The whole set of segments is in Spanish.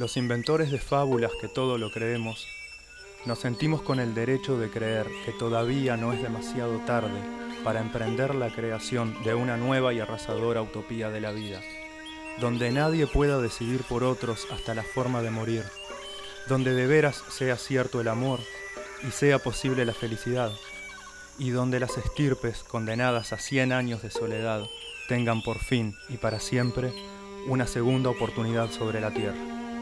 Los inventores de fábulas que todo lo creemos, nos sentimos con el derecho de creer que todavía no es demasiado tarde para emprender la creación de una nueva y arrasadora utopía de la vida, donde nadie pueda decidir por otros hasta la forma de morir, donde de veras sea cierto el amor y sea posible la felicidad, y donde las estirpes condenadas a 100 años de soledad tengan por fin y para siempre una segunda oportunidad sobre la tierra.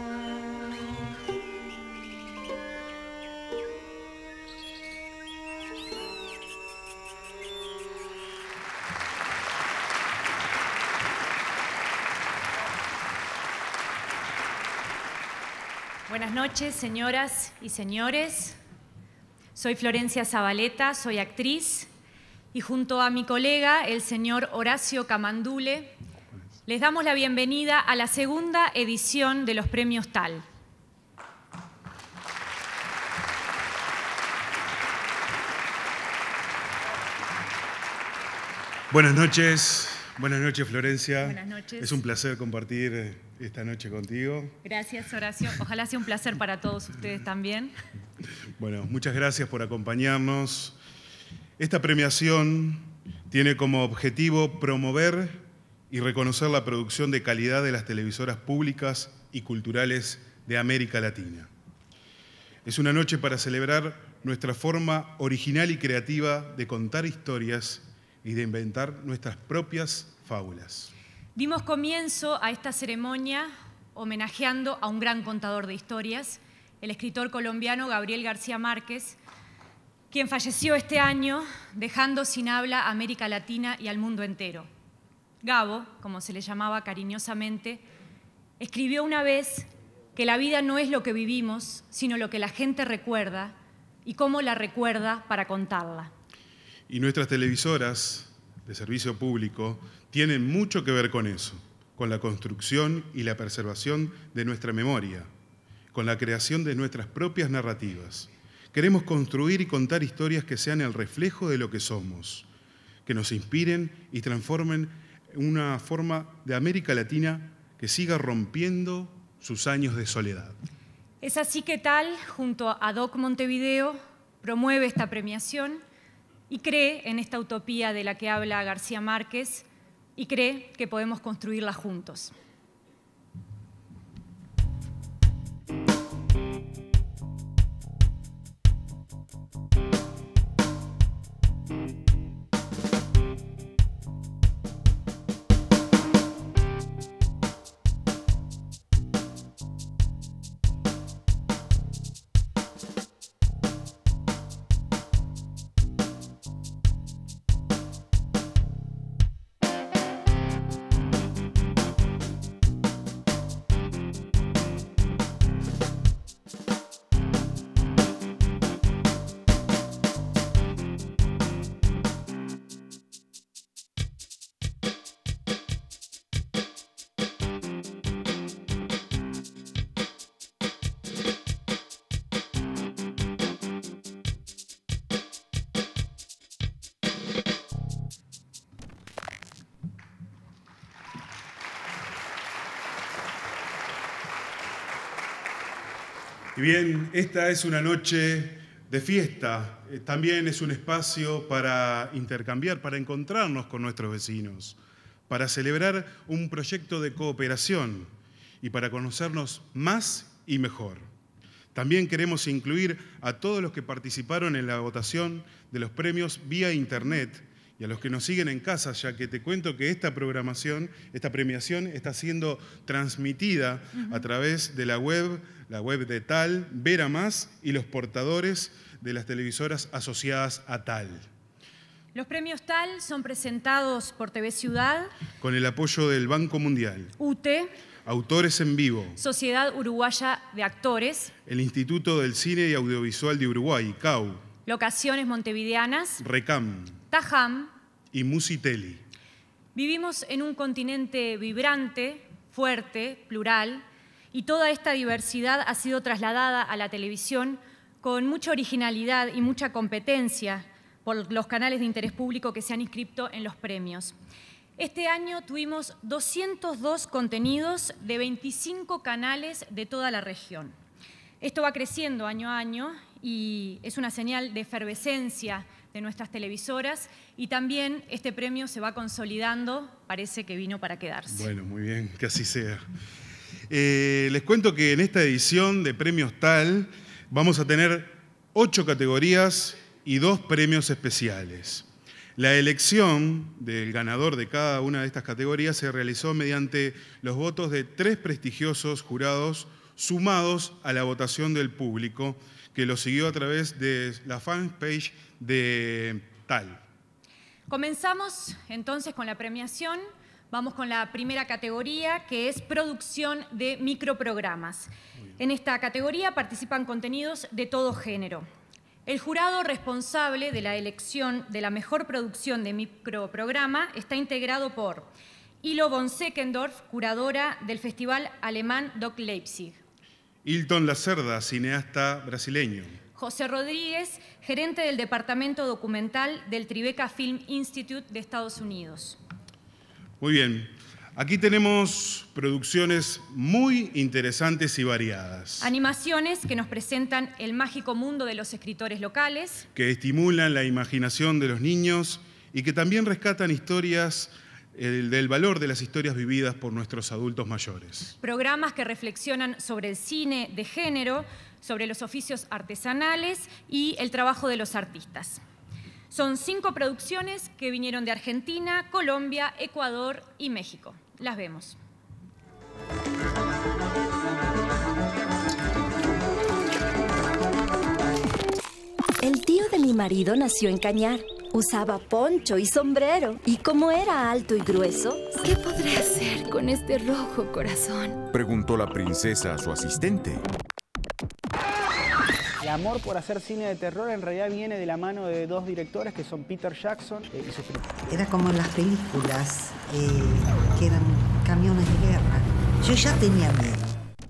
Buenas noches, señoras y señores. Soy Florencia Zabaleta, soy actriz, y junto a mi colega, el señor Horacio Camandule, les damos la bienvenida a la segunda edición de los Premios TAL. Buenas noches Florencia. Buenas noches. Es un placer compartir esta noche contigo. Gracias, Horacio. Ojalá sea un placer para todos ustedes también. Bueno, muchas gracias por acompañarnos. Esta premiación tiene como objetivo promover y reconocer la producción de calidad de las televisoras públicas y culturales de América Latina. Es una noche para celebrar nuestra forma original y creativa de contar historias y de inventar nuestras propias fábulas. Dimos comienzo a esta ceremonia homenajeando a un gran contador de historias, el escritor colombiano Gabriel García Márquez, quien falleció este año dejando sin habla a América Latina y al mundo entero. Gabo, como se le llamaba cariñosamente, escribió una vez que la vida no es lo que vivimos, sino lo que la gente recuerda y cómo la recuerda para contarla. Y nuestras televisoras de servicio público tienen mucho que ver con eso, con la construcción y la preservación de nuestra memoria, con la creación de nuestras propias narrativas. Queremos construir y contar historias que sean el reflejo de lo que somos, que nos inspiren y transformen una forma de América Latina que siga rompiendo sus años de soledad. Es así que TAL, junto a DOC Montevideo, promueve esta premiación y cree en esta utopía de la que habla García Márquez y cree que podemos construirla juntos. Y bien, esta es una noche de fiesta, también es un espacio para intercambiar, para encontrarnos con nuestros vecinos, para celebrar un proyecto de cooperación y para conocernos más y mejor. También queremos incluir a todos los que participaron en la votación de los premios vía internet y a los que nos siguen en casa, ya que te cuento que esta premiación está siendo transmitida a través de la web de TAL, Vera Más y los portadores de las televisoras asociadas a TAL. Los premios TAL son presentados por TV Ciudad, con el apoyo del Banco Mundial, UTE, Autores en Vivo, Sociedad Uruguaya de Actores, el Instituto del Cine y Audiovisual de Uruguay, CAU, Locaciones Montevideanas, RECAM Tajam y Musiteli. Vivimos en un continente vibrante, fuerte, plural, y toda esta diversidad ha sido trasladada a la televisión con mucha originalidad y mucha competencia por los canales de interés público que se han inscrito en los premios. Este año tuvimos 202 contenidos de 25 canales de toda la región. Esto va creciendo año a año y es una señal de efervescencia de nuestras televisoras y también este premio se va consolidando, parece que vino para quedarse. Bueno, muy bien, que así sea. Les cuento que en esta edición de Premios TAL vamos a tener 8 categorías y 2 premios especiales. La elección del ganador de cada una de estas categorías se realizó mediante los votos de 3 prestigiosos jurados sumados a la votación del público que lo siguió a través de la fanpage de TAL. Comenzamos entonces con la premiación. Vamos con la primera categoría, que es producción de microprogramas. En esta categoría participan contenidos de todo género. El jurado responsable de la elección de la mejor producción de microprograma está integrado por Ilo von Seckendorf, curadora del Festival Alemán Doc Leipzig. Hilton Lacerda, cineasta brasileño. José Rodríguez, gerente del Departamento Documental del Tribeca Film Institute de Estados Unidos. Muy bien. Aquí tenemos producciones muy interesantes y variadas. Animaciones que nos presentan el mágico mundo de los escritores locales. Que estimulan la imaginación de los niños y que también rescatan historias del valor de las historias vividas por nuestros adultos mayores. Programas que reflexionan sobre el cine de género, sobre los oficios artesanales y el trabajo de los artistas. Son 5 producciones que vinieron de Argentina, Colombia, Ecuador y México. Las vemos. El tío de mi marido nació en Cañar. Usaba poncho y sombrero. Y como era alto y grueso... ¿Qué podré hacer con este rojo corazón?, preguntó la princesa a su asistente. El amor por hacer cine de terror en realidad viene de la mano de 2 directores que son Peter Jackson y su primo. Era como en las películas, que eran camiones de guerra. Yo ya tenía miedo.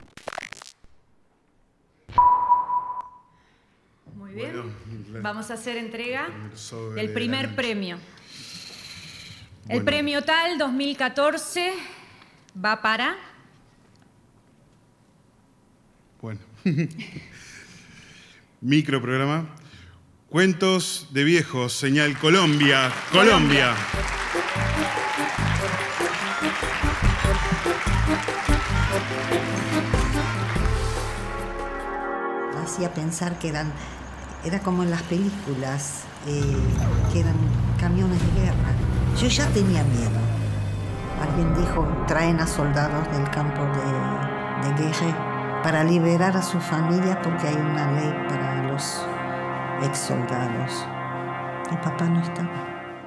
Muy bien. Bueno, vamos a hacer entrega sobre del primer la premio. El Bueno. premio TAL 2014 va para... Bueno. Microprograma. Cuentos de viejos, señal Colombia. Colombia. Hacía pensar que era como en las películas, que eran camiones de guerra. Yo ya tenía miedo. Alguien dijo, traen a soldados del campo de guerra para liberar a su familia porque hay una ley para los ex soldados. Mi papá no estaba.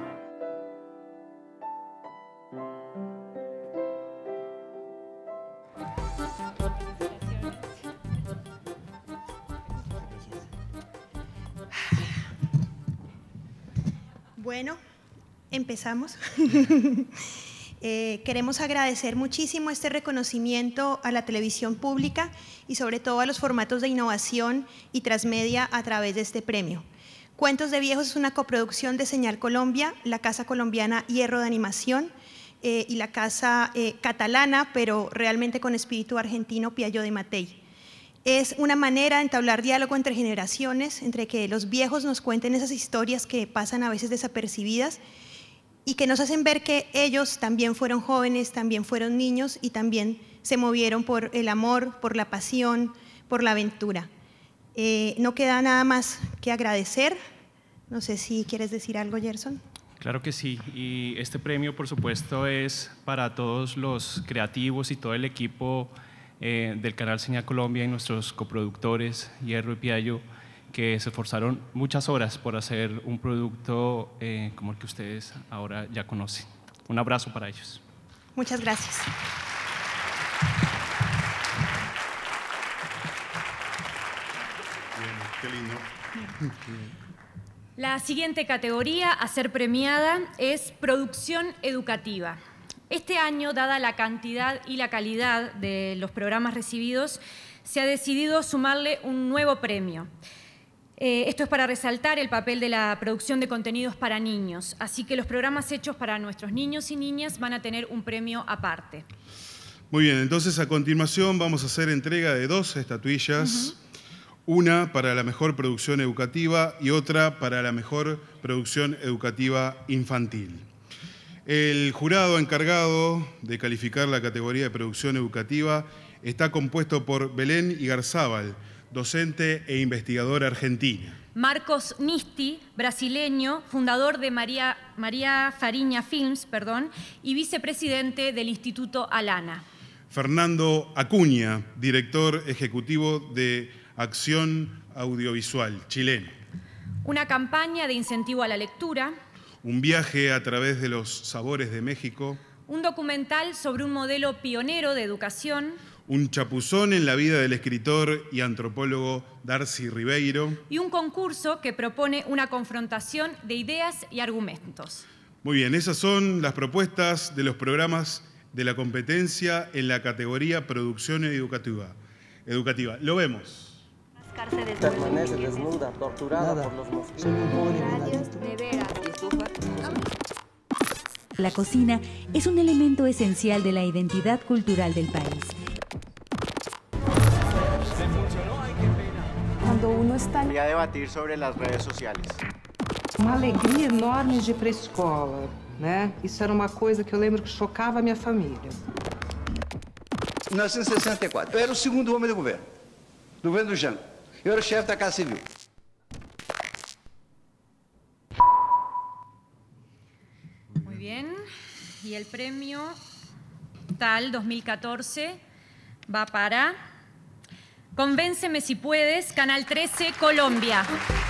Bueno, empezamos. Queremos agradecer muchísimo este reconocimiento a la televisión pública y sobre todo a los formatos de innovación y transmedia a través de este premio. Cuentos de Viejos es una coproducción de Señal Colombia, la Casa Colombiana Hierro de Animación y la Casa catalana, pero realmente con espíritu argentino, Piaggio de Mattei. Es una manera de entablar diálogo entre generaciones, entre que los viejos nos cuenten esas historias que pasan a veces desapercibidas y que nos hacen ver que ellos también fueron jóvenes, también fueron niños y también se movieron por el amor, por la pasión, por la aventura. No queda nada más que agradecer. No sé si quieres decir algo, Gerson. Claro que sí, y este premio por supuesto es para todos los creativos y todo el equipo del canal Señal Colombia y nuestros coproductores, Hierro y Piaggio, que se esforzaron muchas horas por hacer un producto como el que ustedes ahora ya conocen. Un abrazo para ellos. Muchas gracias. Bien, qué lindo. La siguiente categoría a ser premiada es producción educativa. Este año, dada la cantidad y la calidad de los programas recibidos, se ha decidido sumarle un nuevo premio. Esto es para resaltar el papel de la producción de contenidos para niños. Así que los programas hechos para nuestros niños y niñas van a tener un premio aparte. Muy bien, entonces a continuación vamos a hacer entrega de 2 estatuillas. Una para la mejor producción educativa y otra para la mejor producción educativa infantil. El jurado encargado de calificar la categoría de producción educativa está compuesto por Belén Igarzábal, docente e investigadora argentina. Marcos Nisti, brasileño, fundador de María Fariña Films, y vicepresidente del Instituto Alana. Fernando Acuña, director ejecutivo de Acción Audiovisual, chileno. Una campaña de incentivo a la lectura. Un viaje a través de los sabores de México. Un documental sobre un modelo pionero de educación. Un chapuzón en la vida del escritor y antropólogo Darcy Ribeiro. Y un concurso que propone una confrontación de ideas y argumentos. Muy bien, esas son las propuestas de los programas de la competencia en la categoría Producción Educativa. Lo vemos. Permanece desnuda, torturada por los mosquitos. La cocina es un elemento esencial de la identidad cultural del país. Quando uno está... Voy a debatir sobre las redes sociales. Uma alegria enorme de ir para a escola, né? Isso era uma coisa que eu lembro que chocava a minha família. Em 1964, eu era o segundo homem do governo do Jango. Eu era o chefe da Casa Civil. Muy bien. Y el premio TAL 2014 va para Convénceme si puedes, Canal 13, Colombia.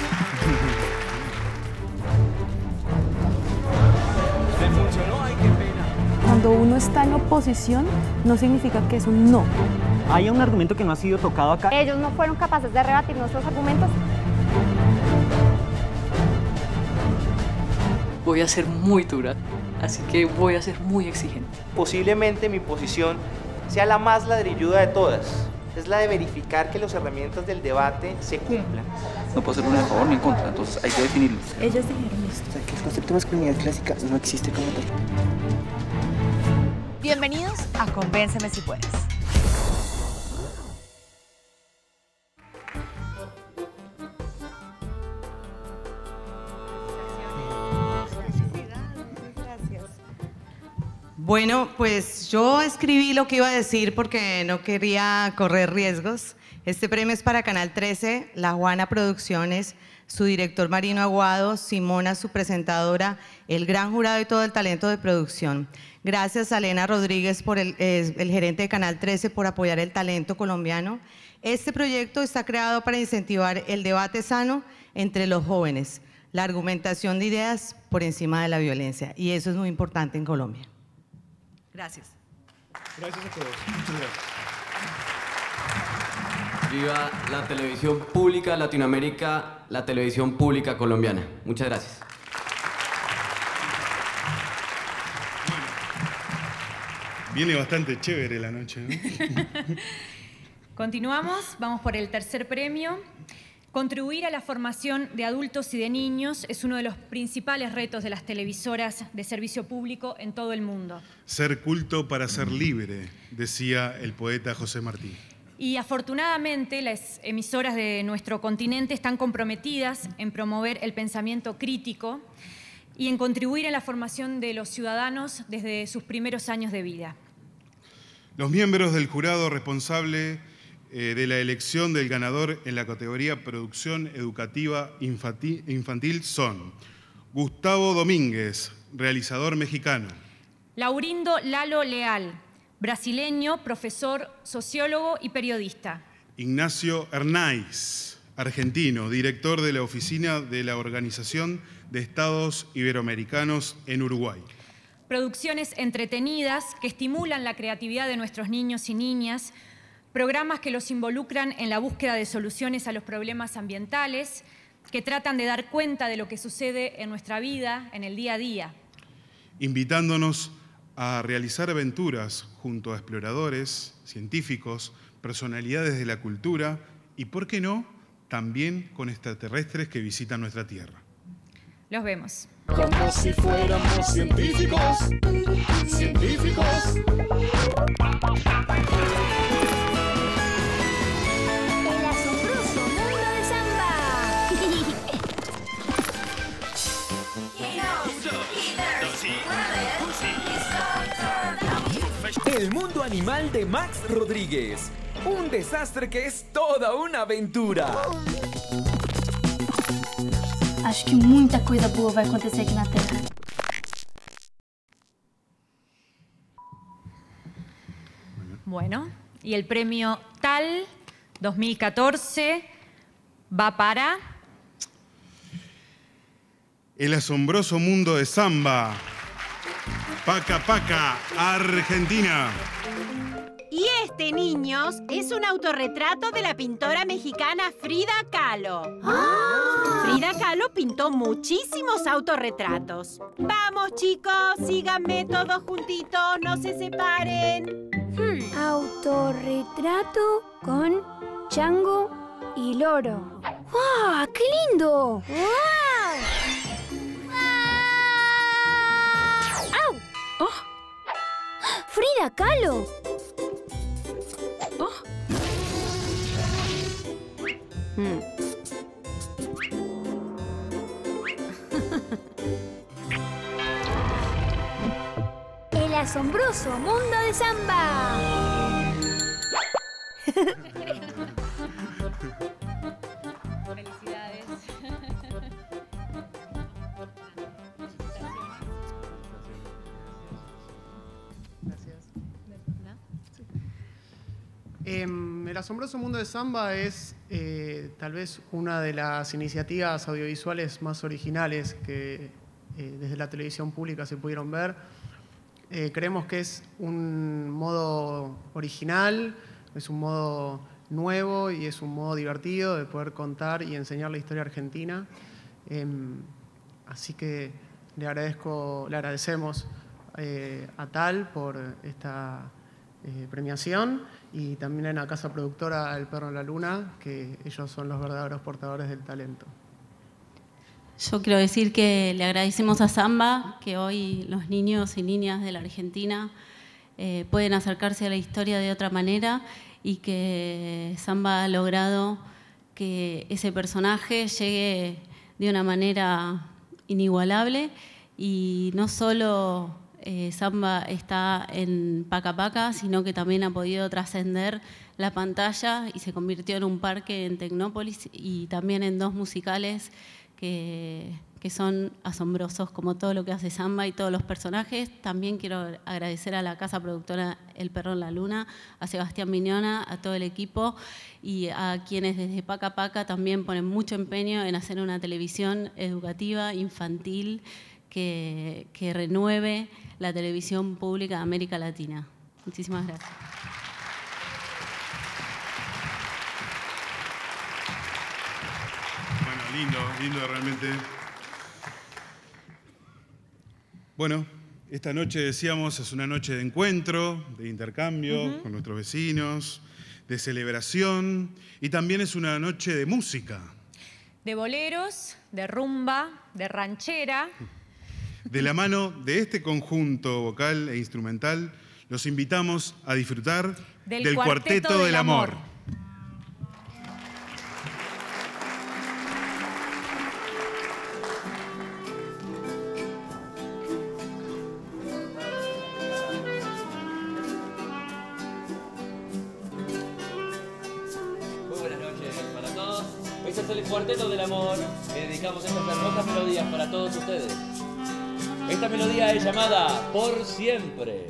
Cuando uno está en oposición, no significa que es un no. Hay un argumento que no ha sido tocado acá. Ellos no fueron capaces de rebatir nuestros argumentos. Voy a ser muy dura, así que voy a ser muy exigente. Posiblemente mi posición sea la más ladrilluda de todas. Es la de verificar que las herramientas del debate se cumplan. No puedo ser uno a favor ni en contra, entonces hay que definirlo. Ellos dijeron esto. O sea, que el concepto de masculinidad clásica no existe como tal. Bienvenidos a Convénceme si puedes. Bueno, pues yo escribí lo que iba a decir porque no quería correr riesgos. Este premio es para Canal 13, La Juana Producciones, su director Marino Aguado, Simona, su presentadora, el gran jurado y todo el talento de producción. Gracias a Elena Rodríguez, el gerente de Canal 13, por apoyar el talento colombiano. Este proyecto está creado para incentivar el debate sano entre los jóvenes, la argumentación de ideas por encima de la violencia, y eso es muy importante en Colombia. Gracias. Gracias a todos. Muchas gracias. Viva la televisión pública de Latinoamérica, la televisión pública colombiana. Muchas gracias. Viene bastante chévere la noche, ¿no? Continuamos, vamos por el tercer premio. Contribuir a la formación de adultos y de niños es uno de los principales retos de las televisoras de servicio público en todo el mundo. Ser culto para ser libre, decía el poeta José Martí. Y afortunadamente las emisoras de nuestro continente están comprometidas en promover el pensamiento crítico y en contribuir en la formación de los ciudadanos desde sus primeros años de vida. Los miembros del jurado responsable de la elección del ganador en la categoría Producción Educativa Infantil son Gustavo Domínguez, realizador mexicano. Laurindo Lalo Leal, brasileño, profesor, sociólogo y periodista. Ignacio Hernáiz, argentino, director de la Oficina de la Organización de Estados Iberoamericanos en Uruguay. Producciones entretenidas que estimulan la creatividad de nuestros niños y niñas, programas que los involucran en la búsqueda de soluciones a los problemas ambientales, que tratan de dar cuenta de lo que sucede en nuestra vida, en el día a día. Invitándonos a realizar aventuras junto a exploradores, científicos, personalidades de la cultura y, ¿por qué no?, también con extraterrestres que visitan nuestra Tierra. Los vemos. Como si fuéramos científicos, científicos. El asombroso mundo de Samba. El mundo animal de Max Rodríguez. Un desastre que es toda una aventura. Acho que muita coisa boa vai acontecer aqui na Terra. Bueno, y el premio TAL 2014 va para... El asombroso mundo de Samba. Paca Paca, Argentina. Y este, niños, es un autorretrato de la pintora mexicana Frida Kahlo. Frida Kahlo pintó muchísimos autorretratos. Vamos, chicos, síganme todos juntitos, no se separen. Autorretrato con chango y loro. ¡Wow! ¡Qué lindo! ¡Wow! ¡Au! ¡Oh! ¡Frida Kahlo! ¡Oh! El asombroso mundo de Samba. Felicidades. El asombroso mundo de Samba es tal vez una de las iniciativas audiovisuales más originales que desde la televisión pública se pudieron ver. Creemos que es un modo original, es un modo nuevo y es un modo divertido de poder contar y enseñar la historia argentina. Así que le agradecemos a TAL por esta premiación y también en la casa productora El Perro en la Luna, que ellos son los verdaderos portadores del talento. Yo quiero decir que le agradecemos a Samba que hoy los niños y niñas de la Argentina pueden acercarse a la historia de otra manera y que Samba ha logrado que ese personaje llegue de una manera inigualable y no solo Samba está en Paca Paca, sino que también ha podido trascender la pantalla y se convirtió en un parque en Tecnópolis y también en 2 musicales que son asombrosos, como todo lo que hace Samba y todos los personajes. También quiero agradecer a la casa productora El Perro en la Luna, a Sebastián Miñona, a todo el equipo y a quienes desde Paca Paca también ponen mucho empeño en hacer una televisión educativa, infantil, que renueve la televisión pública de América Latina. Muchísimas gracias. Bueno, lindo realmente. Bueno, esta noche, decíamos, es una noche de encuentro, de intercambio con nuestros vecinos, de celebración y también es una noche de música. De boleros, de rumba, de ranchera. De la mano de este conjunto vocal e instrumental, los invitamos a disfrutar del Cuarteto del Amor. Muy buenas noches para todos. Este es el Cuarteto del Amor. Le dedicamos estas hermosas melodías para todos ustedes. Esta melodía es llamada Por Siempre.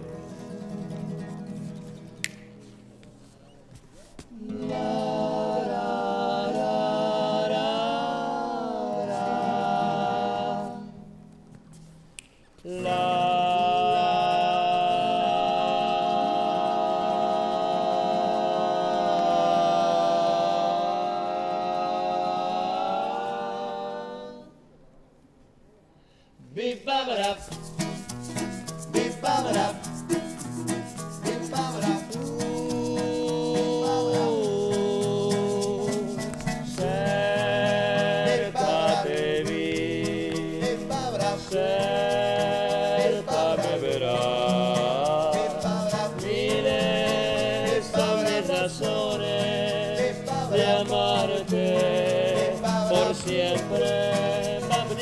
razones de amarte por siempre.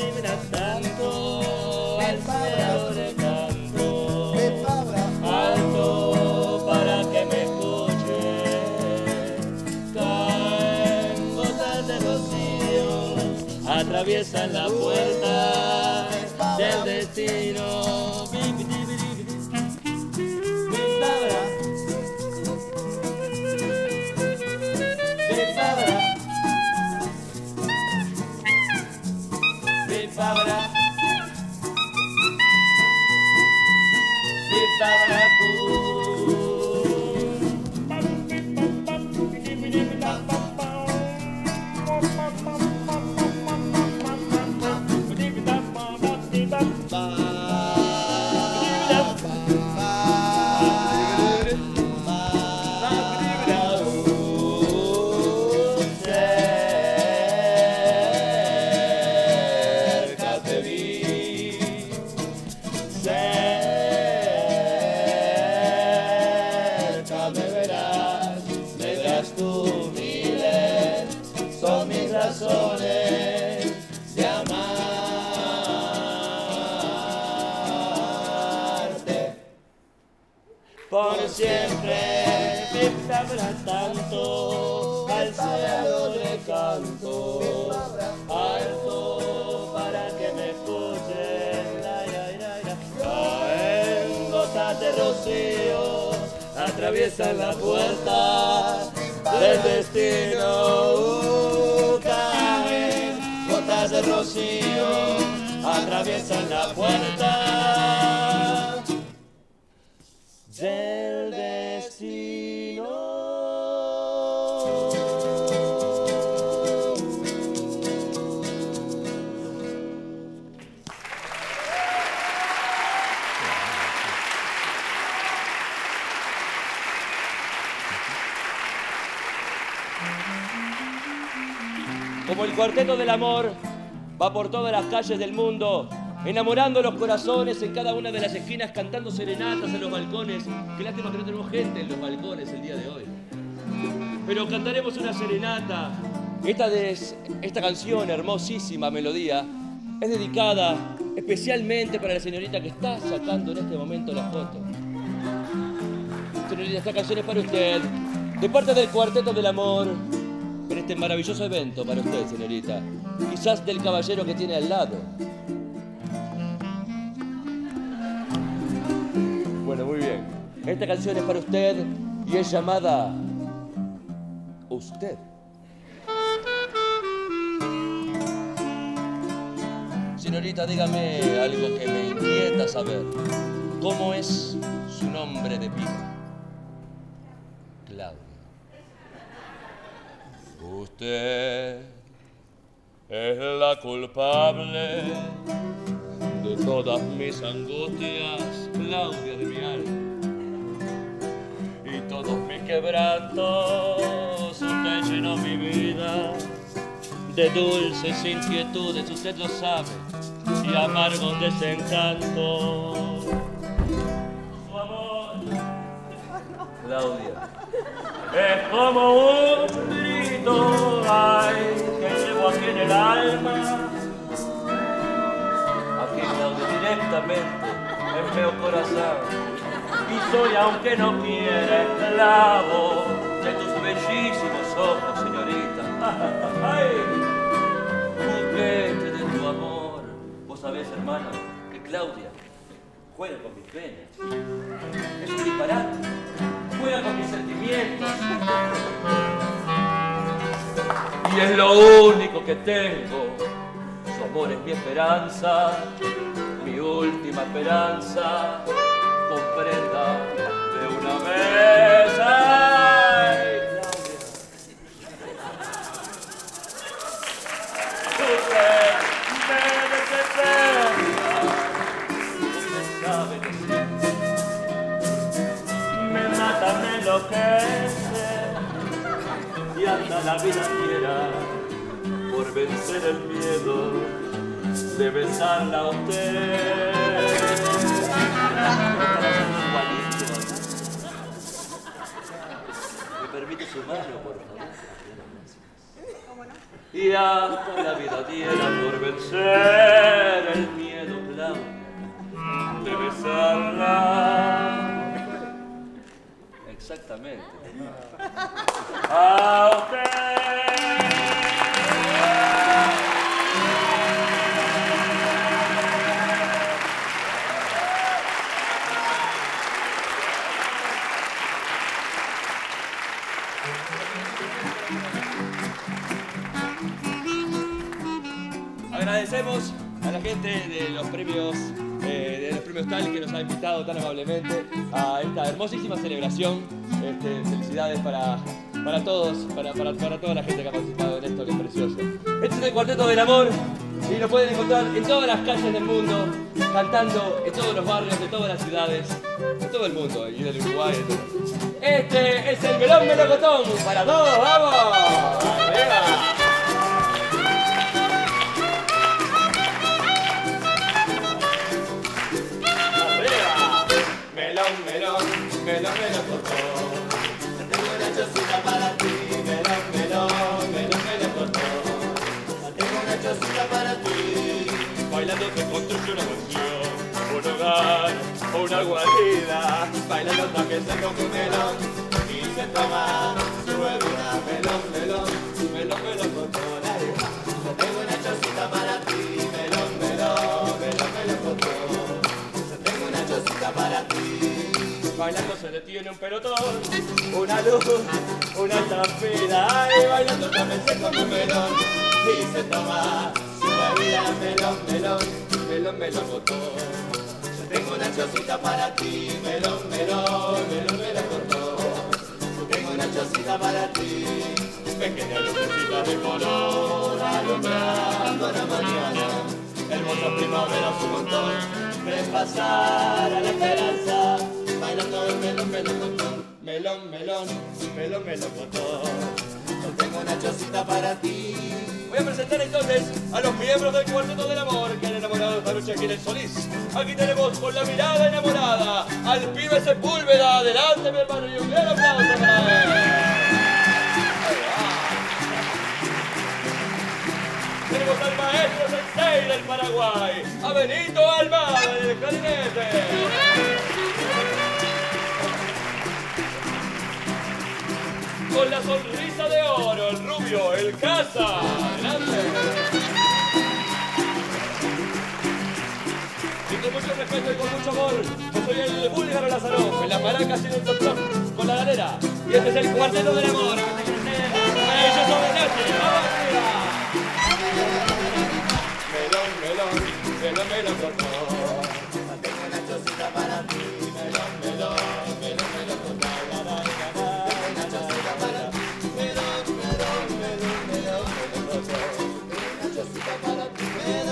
Tanto al cielo le canto, alto para que me escuche. Caen gotas de rocío, atraviesan la puerta del destino. Tanto al cielo le canto, alto para que me escuchen. Caen gotas de rocío, atraviesan la puerta del destino. Caen gotas de rocío, atraviesan la puerta del destino. Como el Cuarteto del Amor va por todas las calles del mundo, enamorando los corazones en cada una de las esquinas, cantando serenatas en los balcones. Qué lástima que no tenemos gente en los balcones el día de hoy. Pero cantaremos una serenata. Esta canción, hermosísima melodía, es dedicada especialmente para la señorita que está sacando en este momento la foto. Señorita, esta canción es para usted, de parte del Cuarteto del Amor, en este maravilloso evento para usted, señorita. Quizás del caballero que tiene al lado. Bueno, muy bien. Esta canción es para usted y es llamada Usted. Señorita, dígame algo que me inquieta saber. ¿Cómo es su nombre de pila? Claudia. Usted es la culpable de todas mis angustias, Claudia de mi alma, y todos mis quebrantos. Usted llenó mi vida de dulces inquietudes, usted lo sabe, y amargos desencantos. Su amor, Claudia, es como un grito, ay, que llevo aquí en el alma. Aquí, Claudia, directamente en mi corazón. Y soy, aunque no quiera, esclavo de tus bellísimos ojos, señorita. ¡Ay! Juguete de tu amor. Vos sabés, hermano, que Claudia juega con mis penas. Es un disparate. Juega con mis sentimientos. Y es lo único que tengo. Su amor es mi esperanza, mi última esperanza. Comprenda de una vez. ¡Ay, Claudia! Usted me desespera. Usted sabe que sí. Me mata, me enloquece. Y anda la vida entera por vencer el miedo de besarla a usted. Me permite su mano, por favor? ¿Cómo no? Y hasta la vida diera por vencer el miedo, Claudia, de besarla. Exactamente. A usted. Agradecemos a la gente de los premios TAL que nos ha invitado tan amablemente a esta hermosísima celebración. Felicidades para todos, para toda la gente que ha participado en esto, que es precioso. Este es el Cuarteto del Amor y lo pueden encontrar en todas las calles del mundo, cantando en todos los barrios de todas las ciudades, de todo el mundo y del Uruguay. Este es el Melón Melocotón para todos, ¡vamos! ¡Arriba! Melón, melocotón, tengo una chocita para ti. Melón, melocotón, tengo una chocita para ti. Bailando se construye una mansión, un hogar o una guarida. Bailando también se come un melón y se toma su bebida. Melón, melocotón, tengo una chocita para ti. Melón, melocotón, tengo una chocita para ti. Bailando se detiene un pelotón, una luz, una chapela. Ay, bailando también se come un melón y se toma su bebida. Melón, melocotón. Yo tengo una chocita para ti. Melón, melocotón. Yo tengo una chocita para ti. Pequeña lucecita de color alumbrando la mañana. Hermosa primavera su montón, ven pasar a la esperanza. Bailando el melocotón, melocotón. Yo tengo una chocita para ti. Voy a presentar entonces a los miembros del Cuarteto del Amor que han enamorado esta noche aquí en el Solís. Aquí tenemos con la mirada enamorada al pibe Sepúlveda. Adelante, mi hermano, y un gran aplauso para él. Tenemos al maestro Sensei del Paraguay, a Benito Almada del clarinete. Con la sonrisa de oro, el rubio, el Casa. Adelante. Y con mucho respeto y con mucho amor, yo soy el búlgaro Lázaro, en las maracas y en el top con la galera. Y este es el Cuarteto del Amor. Ellos son de noche. ¡Vamos arriba! Melocotón. Tengo una chocita para ti. Melocotón. Una chocita para ti. Una chocita para ti.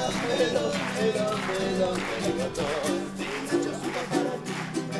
Melocotón. Una chocita para ti.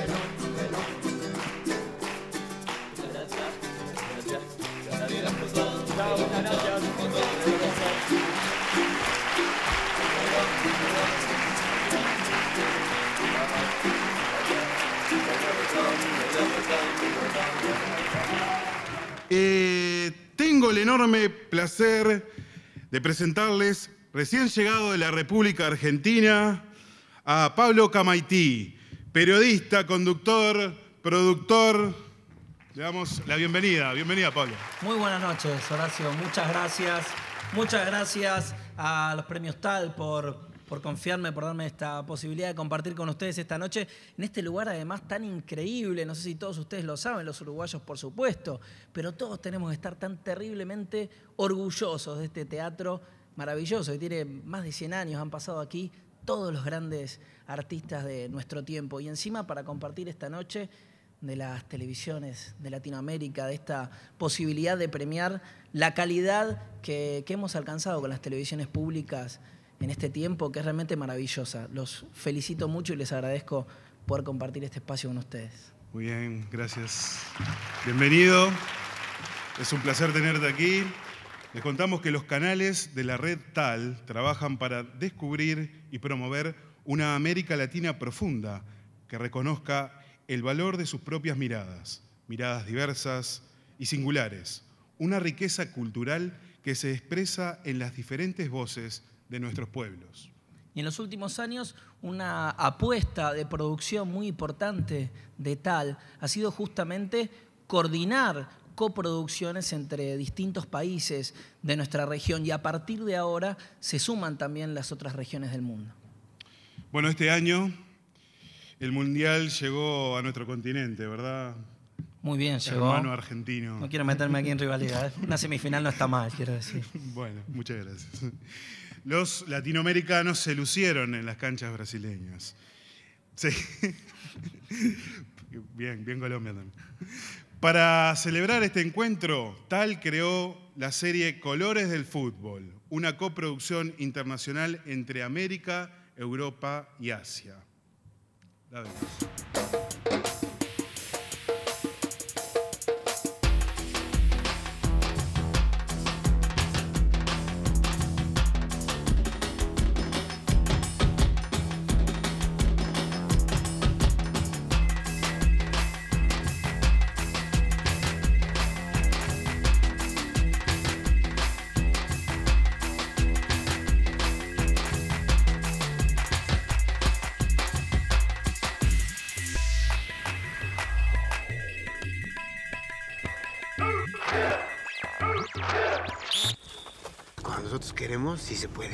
Tengo el enorme placer de presentarles, recién llegado de la República Argentina, a Pablo Camaití, periodista, conductor, productor. Le damos la bienvenida. Bienvenida, Pablo. Muy buenas noches, Horacio. Muchas gracias. Muchas gracias a los premios TAL por confiarme, por darme esta posibilidad de compartir con ustedes esta noche en este lugar además tan increíble. No sé si todos ustedes lo saben, los uruguayos por supuesto, pero todos tenemos que estar tan terriblemente orgullosos de este teatro maravilloso que tiene más de 100 años. Han pasado aquí todos los grandes artistas de nuestro tiempo y encima para compartir esta noche de las televisiones de Latinoamérica, de esta posibilidad de premiar la calidad que hemos alcanzado con las televisiones públicas en este tiempo, que es realmente maravillosa. Los felicito mucho y les agradezco poder compartir este espacio con ustedes. Muy bien, gracias. Bienvenido. Es un placer tenerte aquí. Les contamos que los canales de la red TAL trabajan para descubrir y promover una América Latina profunda que reconozca el valor de sus propias miradas diversas y singulares, una riqueza cultural que se expresa en las diferentes voces de nuestros pueblos. Y en los últimos años, una apuesta de producción muy importante de TAL ha sido justamente coordinar coproducciones entre distintos países de nuestra región, y a partir de ahora se suman también las otras regiones del mundo. Bueno, este año el Mundial llegó a nuestro continente, ¿verdad? Muy bien, llegó. Hermano argentino. No quiero meterme aquí en rivalidad. Una semifinal no está mal, quiero decir. Bueno, muchas gracias. Los latinoamericanos se lucieron en las canchas brasileñas. Sí. Bien Colombia también. Para celebrar este encuentro, TAL creó la serie Colores del Fútbol, una coproducción internacional entre América, Europa y Asia. La vemos. Cuando nosotros queremos, sí se puede.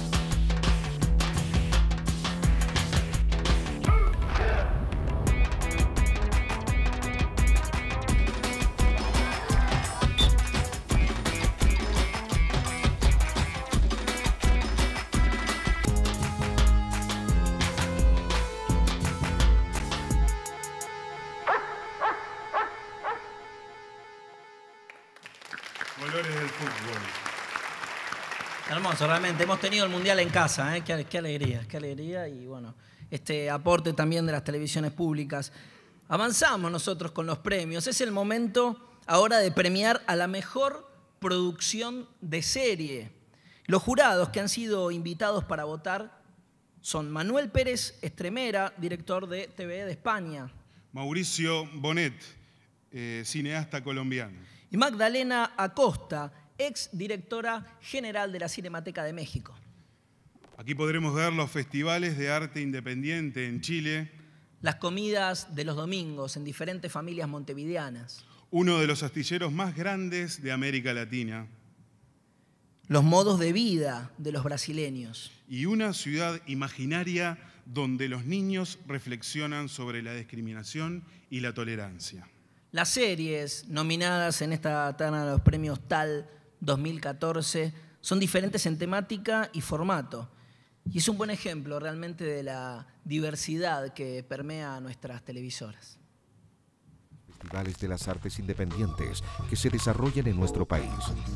Colores del Fútbol. Hermoso, realmente. Hemos tenido el Mundial en casa, ¿eh? Qué alegría. Y bueno, este aporte también de las televisiones públicas. Avanzamos nosotros con los premios. Es el momento ahora de premiar a la mejor producción de serie. Los jurados que han sido invitados para votar son Manuel Pérez Estremera, director de TVE de España. Mauricio Bonet, cineasta colombiano. Y Magdalena Acosta, ex directora general de la Cinemateca de México. Aquí podremos ver los festivales de arte independiente en Chile. Las comidas de los domingos en diferentes familias montevideanas. Uno de los astilleros más grandes de América Latina. Los modos de vida de los brasileños. Y una ciudad imaginaria donde los niños reflexionan sobre la discriminación y la tolerancia. Las series nominadas en esta terna de los premios TAL 2014 son diferentes en temática y formato. Y es un buen ejemplo realmente de la diversidad que permea a nuestras televisoras. Festivales de las artes independientes que se desarrollan en nuestro país.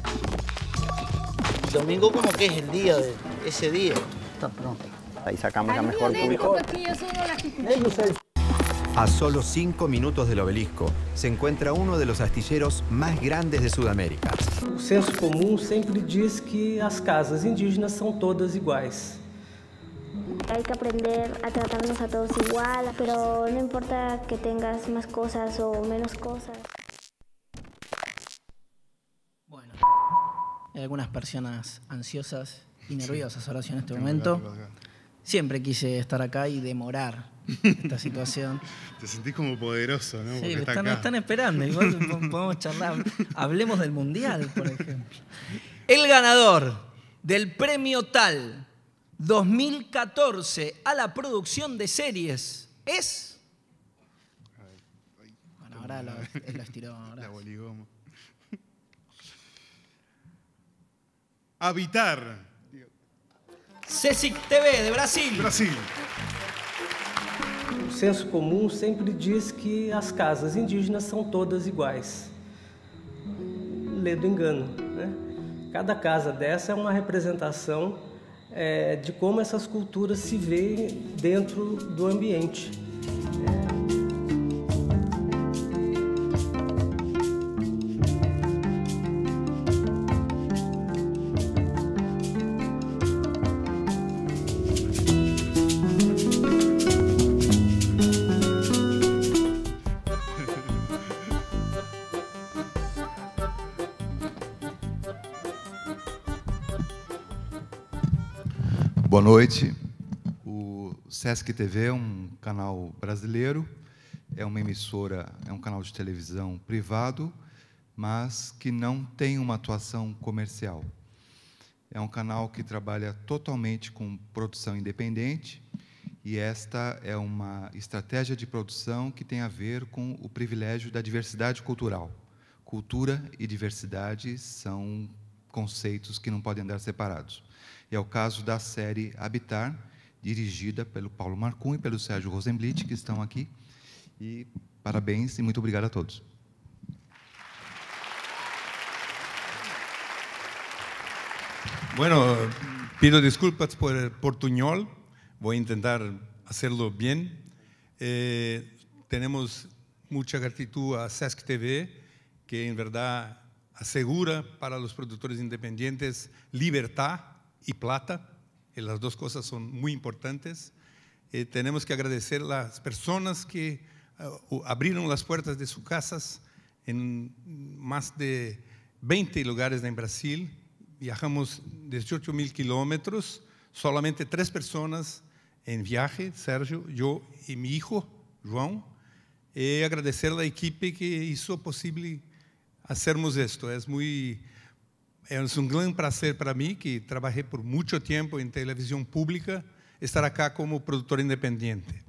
El domingo como que es el día de ese día. Está pronto. Ahí sacamos la mejor público. A solo 5 minutos del obelisco se encuentra uno de los astilleros más grandes de Sudamérica. O senso comum sempre diz que as casas indígenas são todas iguais. Hay que aprender a tratarnos a todos igual, pero no importa que tengas más cosas o menos cosas. Bueno, hay algunas personas ansiosas y nerviosas ahora en este momento. Siempre quise estar acá y demorar esta situación. Te sentís como poderoso, ¿no? Sí, están esperando. Igual podemos charlar. Hablemos del Mundial, por ejemplo. El ganador del premio TAL 2014 a la producción de series es... Bueno, ahora lo estiró. La boligoma. Habitar. CSIC TV de Brasil. Brasil. O senso comum sempre diz que as casas indígenas são todas iguais. Lê do engano, né? Cada casa dessa é uma representação de como essas culturas se veem dentro do ambiente. Boa noite. O Sesc TV é um canal brasileiro, é uma emissora, é um canal de televisão privado, mas que não tem uma atuação comercial. É um canal que trabalha totalmente com produção independente, e esta é uma estratégia de produção que tem a ver com o privilégio da diversidade cultural. Cultura e diversidade são conceitos que não podem andar separados. E é o caso da série Habitar, dirigida pelo Paulo Marcum e pelo Sérgio Rosenblit, que estão aqui. E parabéns e muito obrigado a todos. Bueno, pido disculpas por el portuñol, voy a intentar hacerlo bien. Tenemos mucha gratitud a Sesc TV, que en verdad asegura para los productores independientes libertad y plata. Las dos cosas son muy importantes. Tenemos que agradecer a las personas que abrieron las puertas de sus casas en más de 20 lugares en Brasil. Viajamos 18.000 kilómetros, solamente 3 personas en viaje, Sergio, yo y mi hijo, João. Agradecer a la equipe que hizo posible hacermos esto. Es un gran placer para mí, que trabajé por mucho tiempo en televisión pública, estar acá como productor independiente.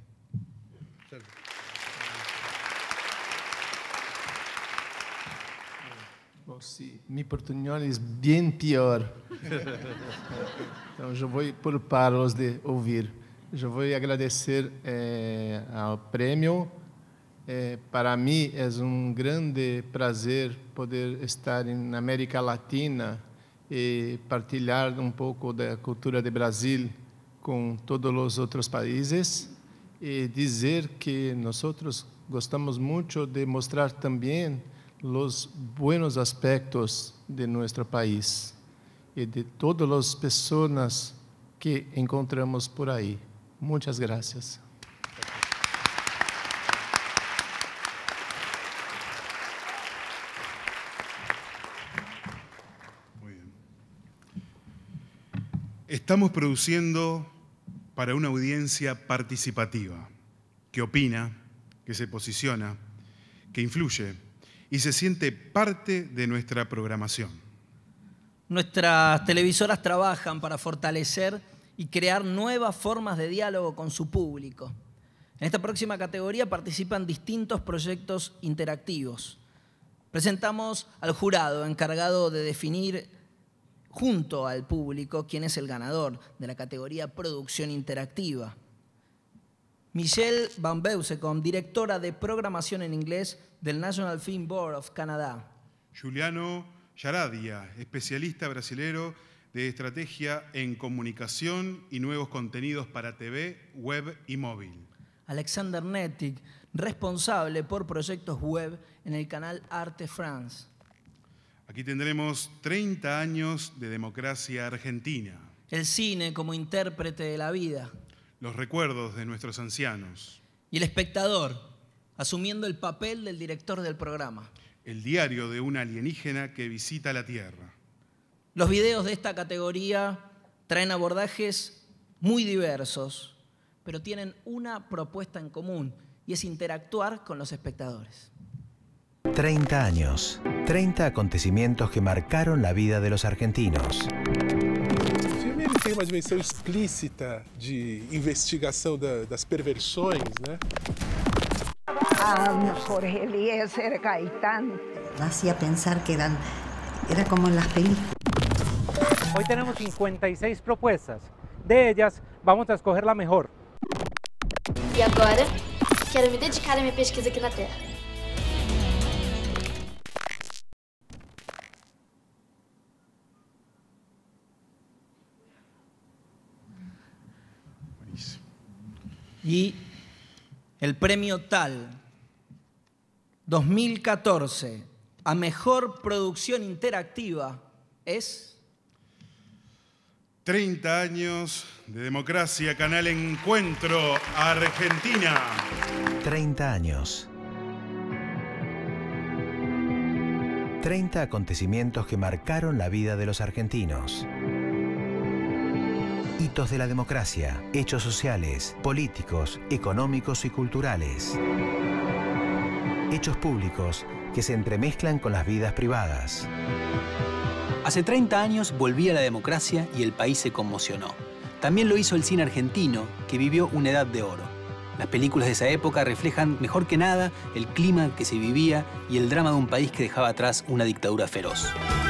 Bom, sim, mi portunhol é bem pior. Então, eu vou poupá-los de ouvir. Eu vou agradecer ao prêmio. Para mim é um grande prazer poder estar na América Latina e partilhar um pouco da cultura do Brasil com todos os outros países e dizer que nós gostamos muito de mostrar também os buenos aspectos de nosso país e de todas as pessoas que encontramos por aí. Muitas graças. Estamos produciendo para una audiencia participativa, que opina, que se posiciona, que influye y se siente parte de nuestra programación. Nuestras televisoras trabajan para fortalecer y crear nuevas formas de diálogo con su público. En esta próxima categoría participan distintos proyectos interactivos. Presentamos al jurado encargado de definir junto al público quién es el ganador de la categoría Producción Interactiva. Michelle Van Beusecom, directora de programación en inglés del National Film Board of Canada. Juliano Yaradia, especialista brasilero de estrategia en comunicación y nuevos contenidos para TV, web y móvil. Alexander Nettig, responsable por proyectos web en el canal Arte France. Aquí tendremos 30 años de democracia argentina. El cine como intérprete de la vida. Los recuerdos de nuestros ancianos. Y el espectador, asumiendo el papel del director del programa. El diario de un alienígena que visita la Tierra. Los videos de esta categoría traen abordajes muy diversos, pero tienen una propuesta en común, y es interactuar con los espectadores. 30 años, 30 acontecimientos que marcaron la vida de los argentinos. O filme ele tem uma dimensão explícita de investigação das perversões, né? Jorge Eliezer Gaitán. Hacía pensar que era como en las películas. Hoy tenemos 56 propuestas. De ellas, vamos a escoger la mejor. E agora, quero me dedicar a minha pesquisa aqui na Terra. Y el premio TAL 2014 a Mejor Producción Interactiva es... 30 años de democracia, Canal Encuentro Argentina. 30 años. 30 acontecimientos que marcaron la vida de los argentinos. Hitos de la democracia, hechos sociales, políticos, económicos y culturales. Hechos públicos que se entremezclan con las vidas privadas. Hace 30 años volvía la democracia y el país se conmocionó. También lo hizo el cine argentino, que vivió una edad de oro. Las películas de esa época reflejan mejor que nada el clima que se vivía y el drama de un país que dejaba atrás una dictadura feroz.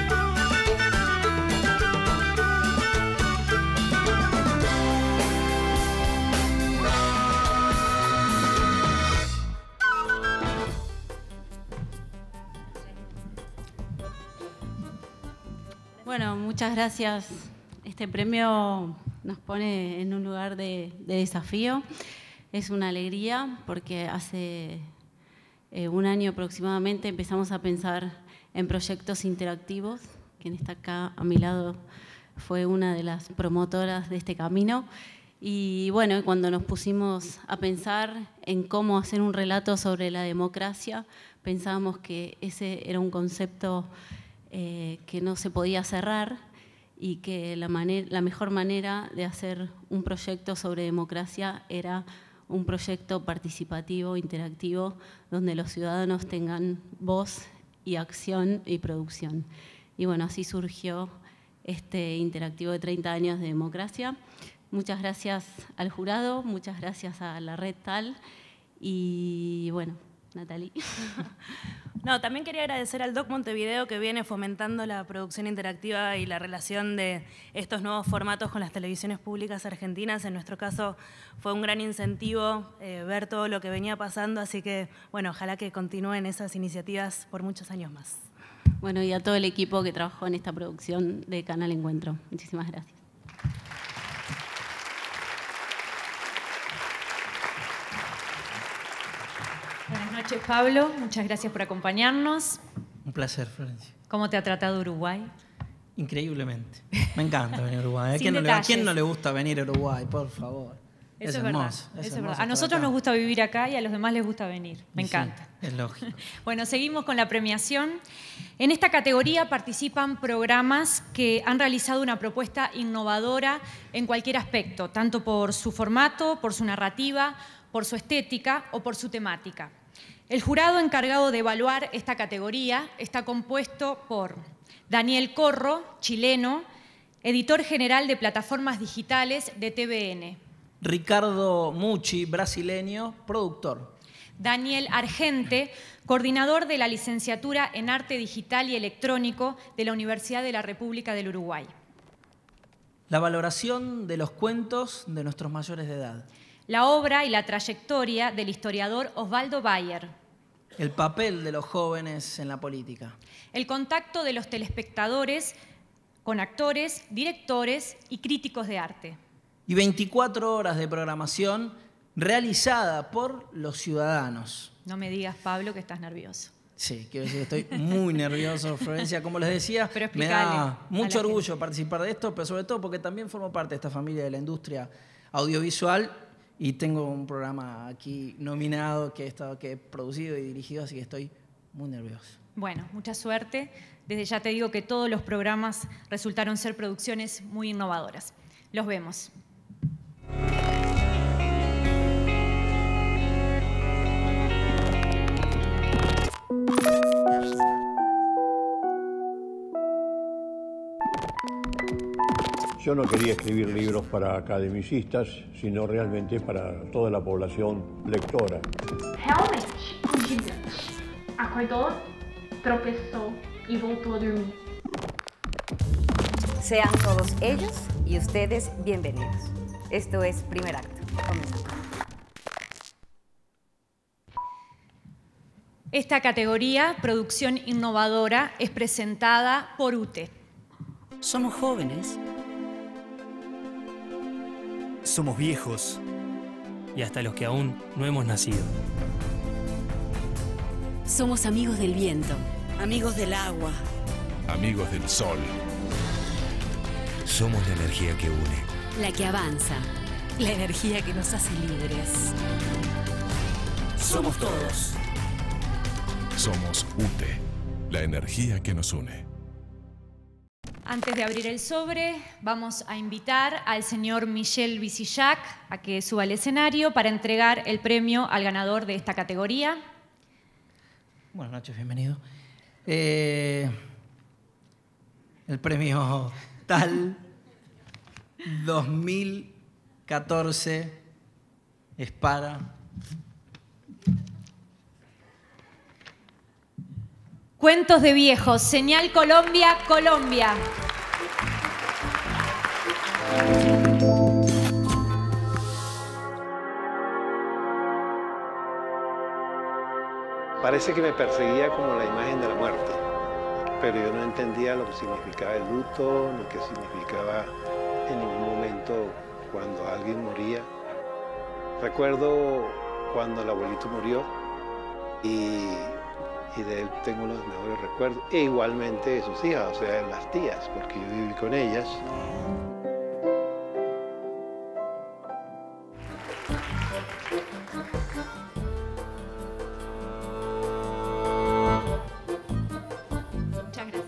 Bueno, muchas gracias. Este premio nos pone en un lugar de desafío. Es una alegría porque hace un año aproximadamente empezamos a pensar en proyectos interactivos. Quien está acá a mi lado fue una de las promotoras de este camino. Y bueno, cuando nos pusimos a pensar en cómo hacer un relato sobre la democracia, pensábamos que ese era un concepto que no se podía cerrar y que la mejor manera de hacer un proyecto sobre democracia era un proyecto participativo, interactivo, donde los ciudadanos tengan voz y acción y producción. Y bueno, así surgió este interactivo de 30 años de democracia. Muchas gracias al jurado, muchas gracias a la Red Tal y bueno, Natalie. No, también quería agradecer al DOC Montevideo que viene fomentando la producción interactiva y la relación de estos nuevos formatos con las televisiones públicas argentinas. En nuestro caso fue un gran incentivo ver todo lo que venía pasando, así que bueno, ojalá que continúen esas iniciativas por muchos años más. Bueno, y a todo el equipo que trabajó en esta producción de Canal Encuentro. Muchísimas gracias. Buenas noches, Pablo. Muchas gracias por acompañarnos. Un placer, Florencia. ¿Cómo te ha tratado Uruguay? Increíblemente. Me encanta venir a Uruguay. ¿A quién no le gusta venir a Uruguay? Por favor. Eso es hermoso. Verdad. Eso es verdad. A nosotros nos gusta vivir acá y a los demás les gusta venir. Me encanta. Es lógico. Bueno, seguimos con la premiación. En esta categoría participan programas que han realizado una propuesta innovadora en cualquier aspecto, tanto por su formato, por su narrativa, por su estética o por su temática. El jurado encargado de evaluar esta categoría está compuesto por Daniel Corro, chileno, editor general de plataformas digitales de TVN. Ricardo Mucci, brasileño, productor. Daniel Argente, coordinador de la licenciatura en Arte Digital y Electrónico de la Universidad de la República del Uruguay. La valoración de los cuentos de nuestros mayores de edad. La obra y la trayectoria del historiador Osvaldo Bayer. El papel de los jóvenes en la política. El contacto de los telespectadores con actores, directores y críticos de arte. Y 24 horas de programación realizada por los ciudadanos. No me digas, Pablo, que estás nervioso. Sí, quiero decir que estoy muy nervioso, Florencia. Como les decía, me da mucho orgullo participar de esto, pero sobre todo porque también formo parte de esta familia de la industria audiovisual y tengo un programa aquí nominado que he producido y dirigido, así que estoy muy nervioso. Bueno, mucha suerte. Desde ya te digo que todos los programas resultaron ser producciones muy innovadoras. Los vemos. Yo no quería escribir libros para academicistas, sino realmente para toda la población lectora. Realmente, um gigante. Acordou, tropeçou e voltou a dormir. Sean todos ellos y ustedes bienvenidos. Esto es Primer Acto. Comenzamos. Esta categoría, producción innovadora, es presentada por UTE. Somos jóvenes. Somos viejos. Y hasta los que aún no hemos nacido. Somos amigos del viento, amigos del agua. Amigos del sol. Somos la energía que une. La que avanza. La energía que nos hace libres. Somos todos. Somos UTE, la energía que nos une. Antes de abrir el sobre, vamos a invitar al señor Michel Visillac a que suba al escenario para entregar el premio al ganador de esta categoría. Buenas noches, bienvenido. El premio TAL 2014 es para... Cuentos de viejos, Señal Colombia, Colombia. Parece que me perseguía como la imagen de la muerte, pero yo no entendía lo que significaba el luto, lo que significaba en ningún momento cuando alguien moría. Recuerdo cuando el abuelito murió y de él tengo los mejores recuerdos, e igualmente de sus hijas, o sea, las tías, porque yo viví con ellas. Muchas gracias.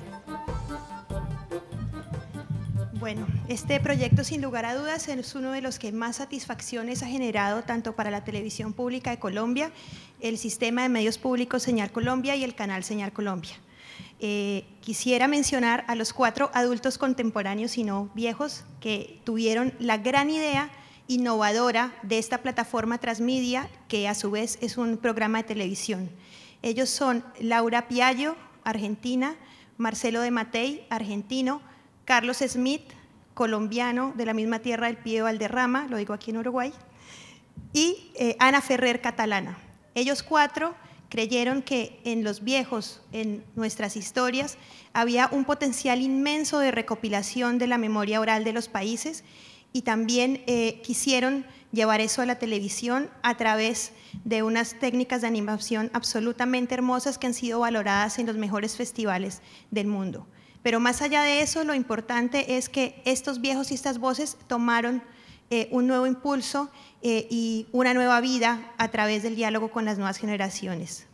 Bueno, este proyecto sin lugar a dudas es uno de los que más satisfacciones ha generado tanto para la televisión pública de Colombia, el sistema de medios públicos Señal Colombia y el canal Señal Colombia. Quisiera mencionar a los 4 adultos contemporáneos y no viejos que tuvieron la gran idea innovadora de esta plataforma transmedia, que a su vez es un programa de televisión. Ellos son Laura Piallo, argentina, Marcelo de Matei, argentino, Carlos Smith, colombiano de la misma tierra del Pío Valderrama, lo digo aquí en Uruguay, y Ana Ferrer, catalana. Ellos 4 creyeron que en los viejos, en nuestras historias, había un potencial inmenso de recopilación de la memoria oral de los países y también quisieron llevar eso a la televisión a través de unas técnicas de animación absolutamente hermosas que han sido valoradas en los mejores festivales del mundo. Pero más allá de eso, lo importante es que estos viejos y estas voces tomaron un nuevo impulso y una nueva vida a través del diálogo con las nuevas generaciones.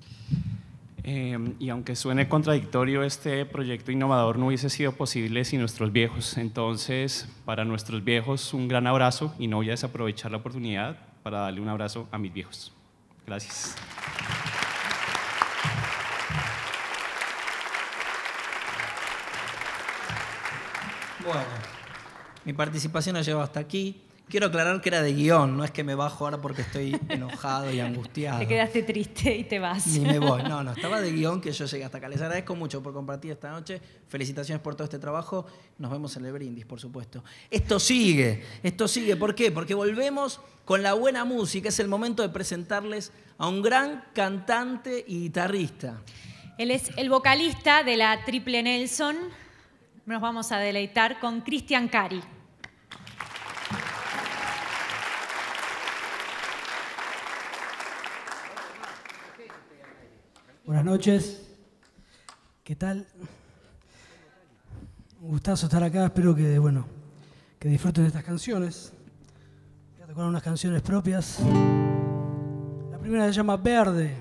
Y aunque suene contradictorio, este proyecto innovador no hubiese sido posible sin nuestros viejos. Entonces, para nuestros viejos, un gran abrazo, y no voy a desaprovechar la oportunidad para darle un abrazo a mis viejos. Gracias. Bueno, mi participación ha llegado hasta aquí. Quiero aclarar que era de guión, no es que me bajo ahora porque estoy enojado y angustiado. Te quedaste triste y te vas. Ni me voy, no, estaba de guión que yo llegué hasta acá. Les agradezco mucho por compartir esta noche, felicitaciones por todo este trabajo, nos vemos en el brindis, por supuesto. Esto sigue, ¿por qué? Porque volvemos con la buena música, es el momento de presentarles a un gran cantante y guitarrista. Él es el vocalista de la Triple Nelson. Nos vamos a deleitar con Cristian Cari. Buenas noches. ¿Qué tal? Un gustazo estar acá. Espero que, que disfruten de estas canciones. Voy a tocar unas canciones propias. La primera se llama Verde.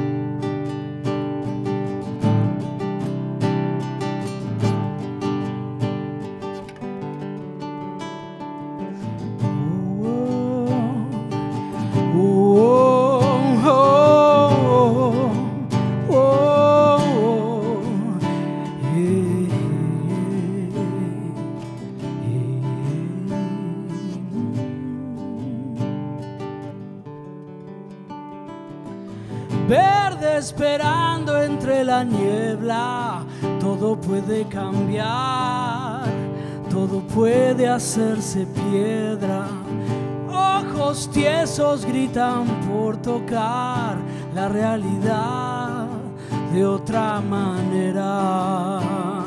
Verde esperando entre la niebla, todo puede cambiar, todo puede hacerse piedra. Ojos tiesos gritan por tocar la realidad de otra manera.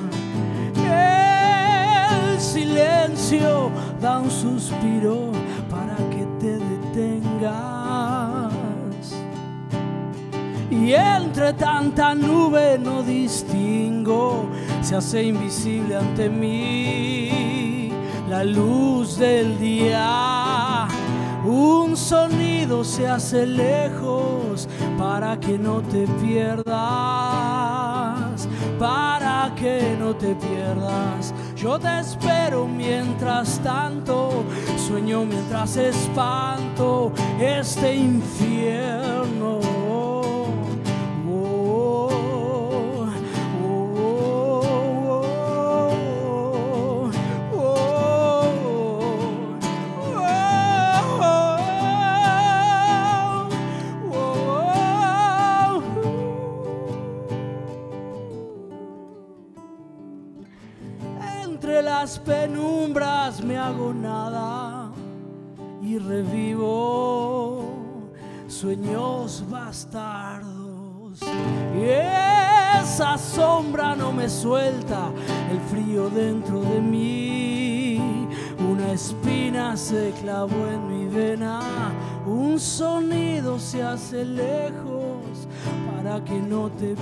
El silencio da un suspiro para que te detengas. Y entre tanta nube no distingo, se hace invisible ante mí la luz del día. Un sonido se hace lejos para que no te pierdas, para que no te pierdas. Yo te espero mientras tanto, sueño mientras espanto este infierno. Entre las penumbras me hago nada y revivo sueños bastardos. Y esa sombra no me suelta, el frío dentro de mí. Una espina se clavó en mi vena, un sonido se hace lejos para que no te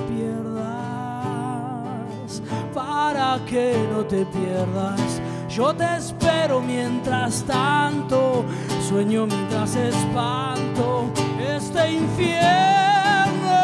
pierdas, para que no te pierdas. Yo te espero mientras tanto, sueño mientras espanto este infierno.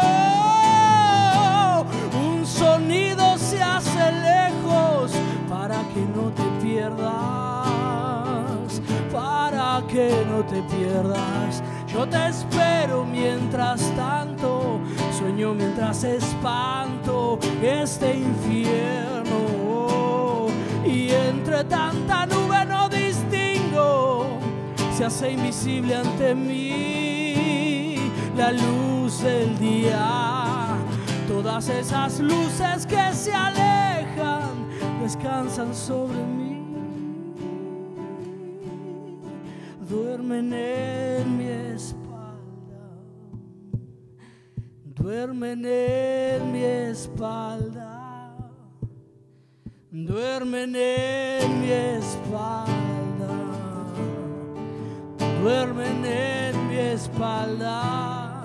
Un sonido se hace lejos para que no te pierdas, para que no te pierdas. Yo te espero mientras tanto, sueño mientras espanto este infierno. Y entre tanta nube no distingo, se hace invisible ante mí la luz del día. Todas esas luces que se alejan descansan sobre mí, duermen en mi espalda, duermen en mi espalda. Duermen en mi espalda, duermen en mi espalda,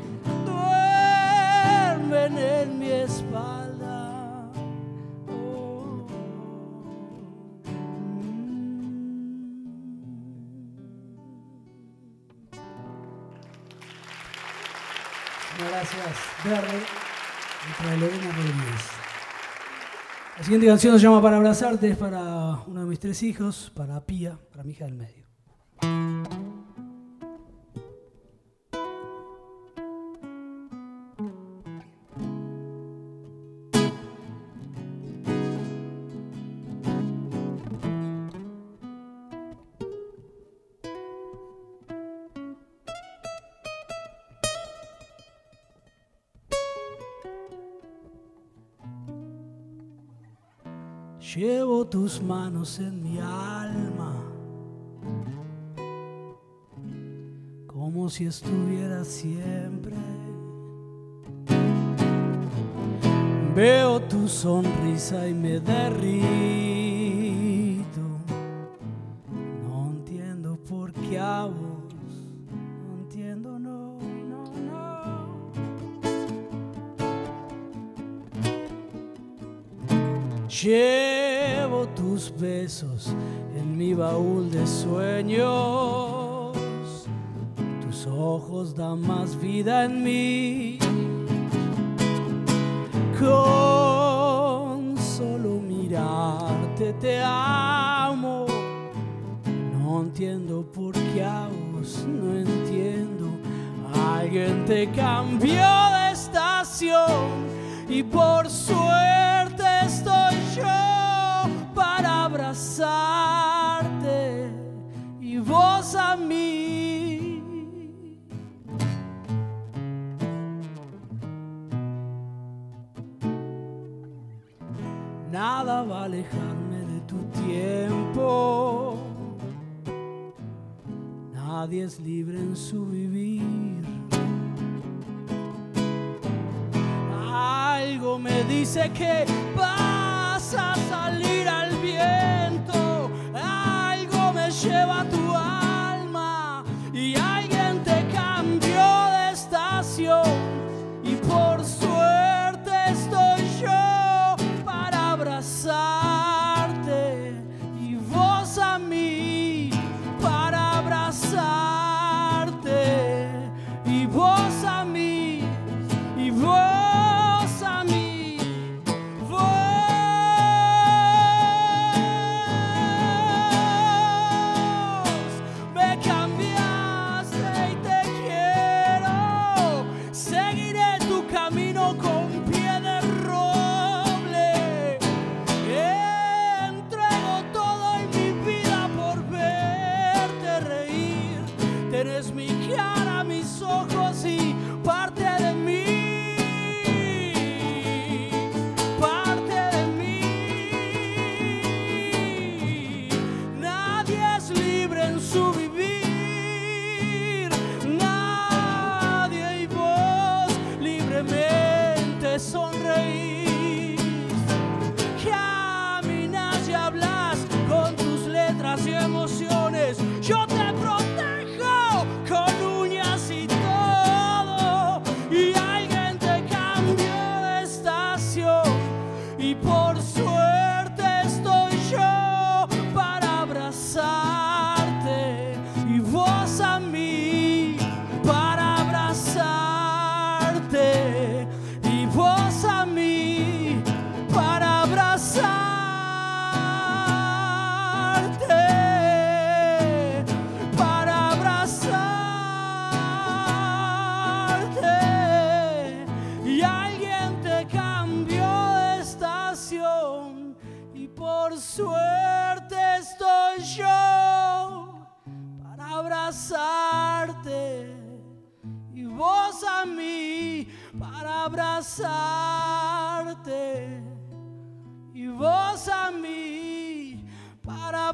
duermen en mi espalda. Oh. Gracias, Verde, y para Lorena Rodríguez. La siguiente canción se llama Para abrazarte, es para uno de mis 3 hijos, para Pía, para mi hija del medio. Llevo tus manos en mi alma, como si estuviera siempre. Veo tu sonrisa y me derrito. No entiendo por qué a vos, no entiendo, no, no, no. Llevo tus besos en mi baúl de sueños. Tus ojos dan más vida en mí. Con solo mirarte te amo. No entiendo por qué a vos, no entiendo. Alguien te cambió de estación y por suerte estoy yo para abrazarte y vos a mí. Nada va a alejarme de tu tiempo. Nadie es libre en su vivir. Algo me dice que vas a salir al viento. Algo me lleva a tu alma y alguien te cambió de estación. Y por suerte estoy yo para abrazarte y vos a mí para abrazarte y vos a mí y vos a mí, vos suerte estoy yo para abrazarte y vos a mí para abrazarte y vos a mí para abrazarte. Por suerte estoy yo para abrazarte y vos a mí para abrazarte y vos a mí para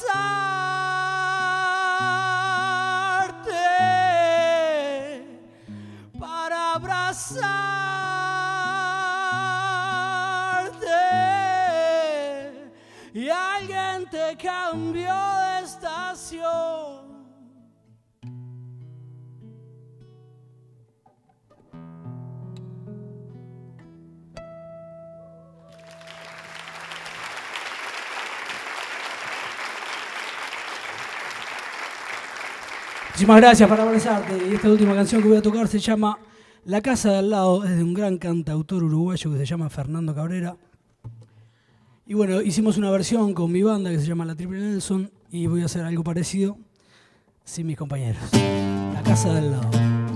abrazarte, para abrazarte. Y alguien te cambió de estación. Muchísimas gracias para abrazarte. Y esta última canción que voy a tocar se llama La Casa de Al Lado. Es de un gran cantautor uruguayo que se llama Fernando Cabrera. Y bueno, hicimos una versión con mi banda que se llama La Triple Nelson y voy a hacer algo parecido sin mis compañeros. La Casa del Lado.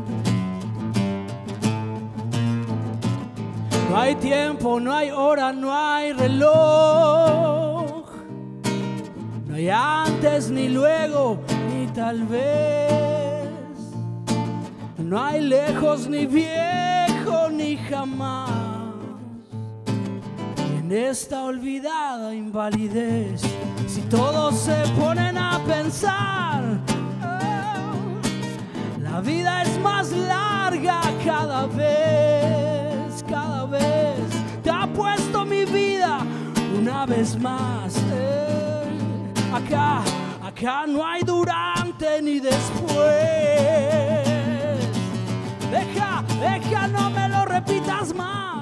No hay tiempo, no hay hora, no hay reloj. No hay antes ni luego, ni tal vez. No hay lejos, ni viejo, ni jamás. Esta olvidada invalidez, si todos se ponen a pensar, la vida es más larga cada vez te apuesto mi vida una vez más. Acá no hay durante ni después. Deja, no me lo repitas más.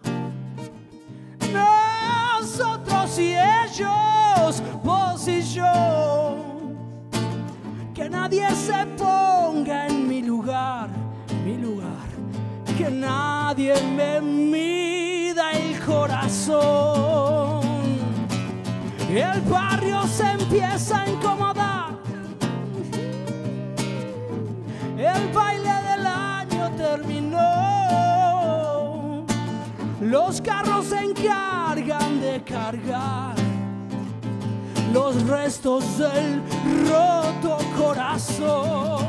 Nosotros y ellos, vos y yo, que nadie se ponga en mi lugar, que nadie me mida el corazón. El barrio se empieza a incomodar, el baile del año terminó. Los carros se encargan de cargar los restos del roto corazón.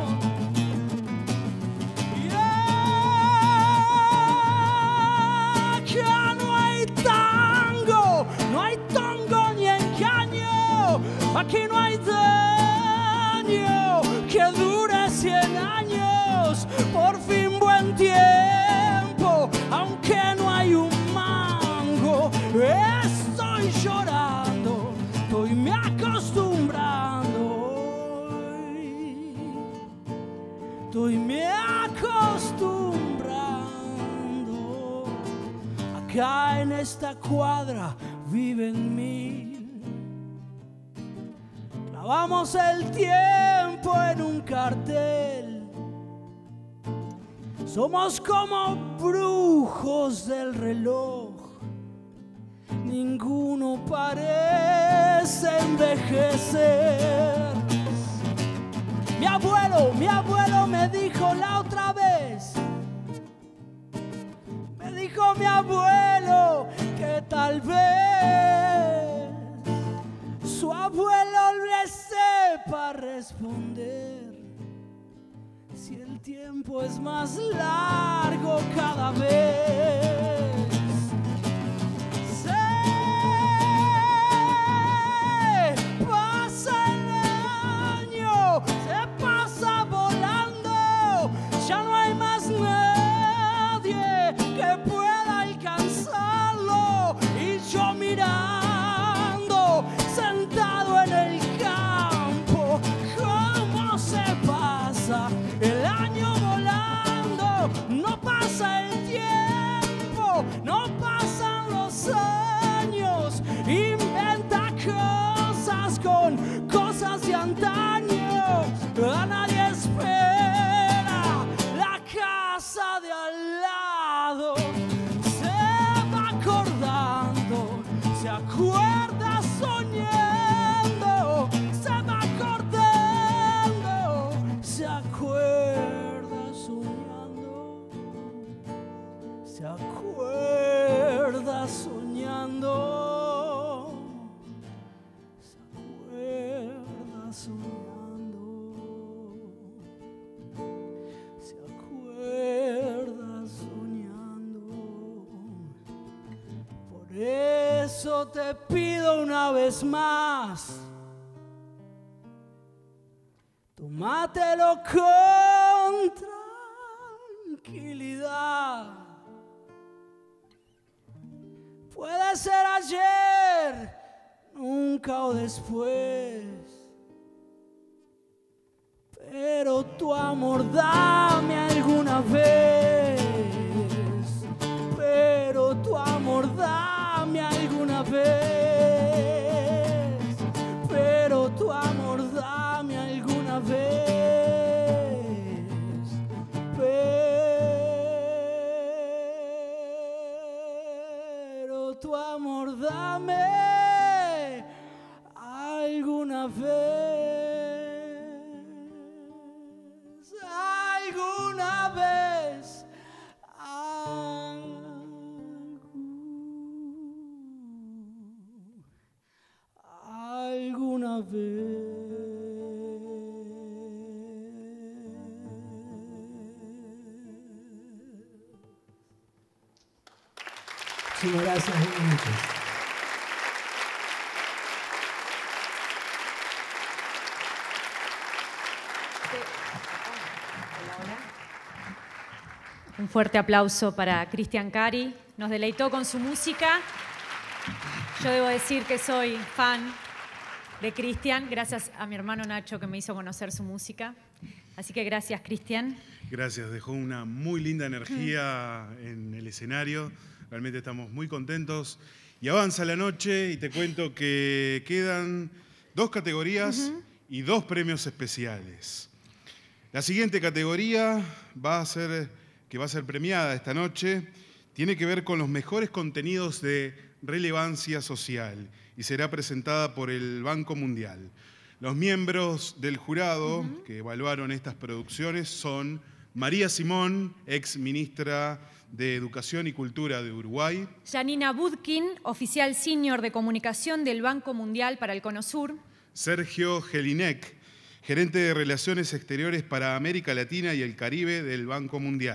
Acá no hay tango, no hay tongo ni engaño. Aquí no hay daño que dure 100 años. Por fin buen tiempo, aunque no hay un mango. Estoy llorando, estoy me acostumbrando. Estoy me acostumbrando. Acá en esta cuadra viven 1000. Clavamos el tiempo en un cartel. Somos como brujos del reloj. Ninguno parece envejecer. Mi abuelo me dijo la otra vez. Me dijo mi abuelo que tal vez su abuelo le sepa responder. Si el tiempo es más largo cada vez. Se pasa el año, se pasa volando. Ya no hay más nadie que pueda alcanzarlo. Y yo mirando, sentado en el campo, cómo se pasa el año volando. No pasa el tiempo, acuerda soñando, se va acordando, se acuerda soñando, se acuerda soñando, se acuerda soñando, se acuerda soñando. Por eso te pido una vez más, tómatelo con tranquilidad. Puede ser ayer, nunca o después, pero tu amor dame alguna vez, pero tu amor dame alguna vez, pero tu amor dame alguna vez, pero tu amor dame alguna vez, alguna vez, alguna vez. Muchísimas gracias, buenas noches. Un fuerte aplauso para Cristian Cari. Nos deleitó con su música. Yo debo decir que soy fan de Cristian, gracias a mi hermano Nacho que me hizo conocer su música. Así que gracias, Cristian. Gracias, dejó una muy linda energía en el escenario. Realmente estamos muy contentos. Y avanza la noche y te cuento que quedan 2 categorías y 2 premios especiales. La siguiente categoría va a ser premiada esta noche, tiene que ver con los mejores contenidos de relevancia social y será presentada por el Banco Mundial. Los miembros del jurado que evaluaron estas producciones son María Simón, ex ministra de Educación y Cultura de Uruguay. Janina Budkin, oficial senior de comunicación del Banco Mundial para el Cono Sur. Sergio Jelinek, gerente de Relaciones Exteriores para América Latina y el Caribe del Banco Mundial.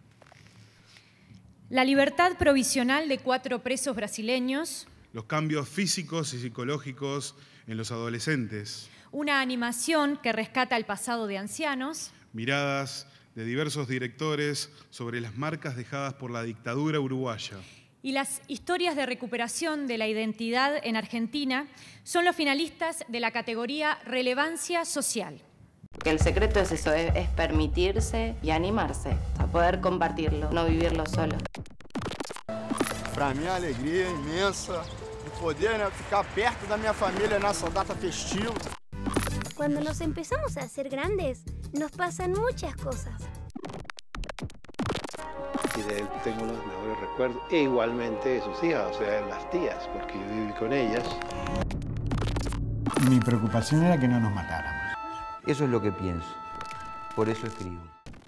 La libertad provisional de 4 presos brasileños. Los cambios físicos y psicológicos en los adolescentes. Una animación que rescata el pasado de ancianos. Miradas de diversos directores sobre las marcas dejadas por la dictadura uruguaya. Y las historias de recuperación de la identidad en Argentina son los finalistas de la categoría Relevancia Social. Porque el secreto es eso, es permitirse y animarse, a poder compartirlo, no vivirlo solo. Para mí, alegría inmensa de poder ficar perto de mi familia en esta data festiva. Cuando nos empezamos a hacer grandes, nos pasan muchas cosas. Y de él tengo los mejores recuerdos. E igualmente de sus hijas, o sea, las tías, porque yo viví con ellas. Mi preocupación era que no nos matáramos. Eso es lo que pienso. Por eso escribo.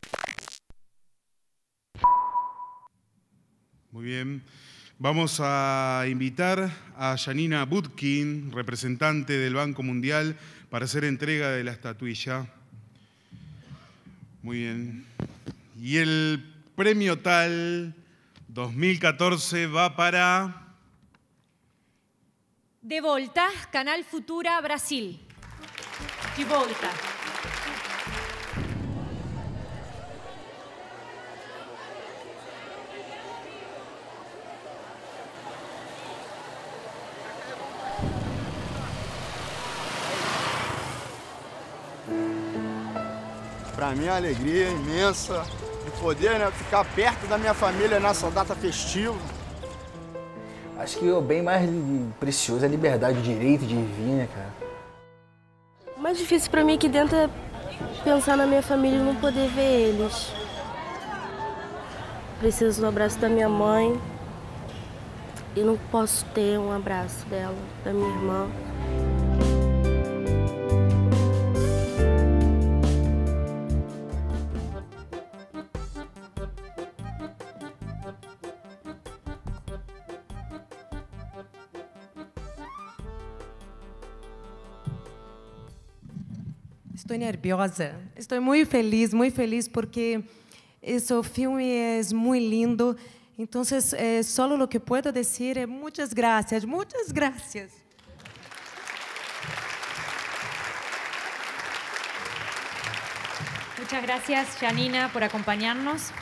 Muy bien. Vamos a invitar a Janina Budkin, representante del Banco Mundial, para hacer entrega de la estatuilla. Muy bien. Y el premio TAL 2014 va para... De Volta, Canal Futura, Brasil. De Volta. Para mim, a alegria é imensa de poder ficar perto da minha família nessa data festiva. Acho que o bem mais precioso é a liberdade, o direito de vir, né, cara? O mais difícil para mim aqui dentro é pensar na minha família e não poder ver eles. Preciso do abraço da minha mãe, e não posso ter um abraço dela, da minha irmã. Estou nerviosa. Estou muito feliz porque esse filme é muito lindo. Então, só o que posso dizer é muitas graças, muitas graças. Muchas gracias, Janina, por acompañarnos.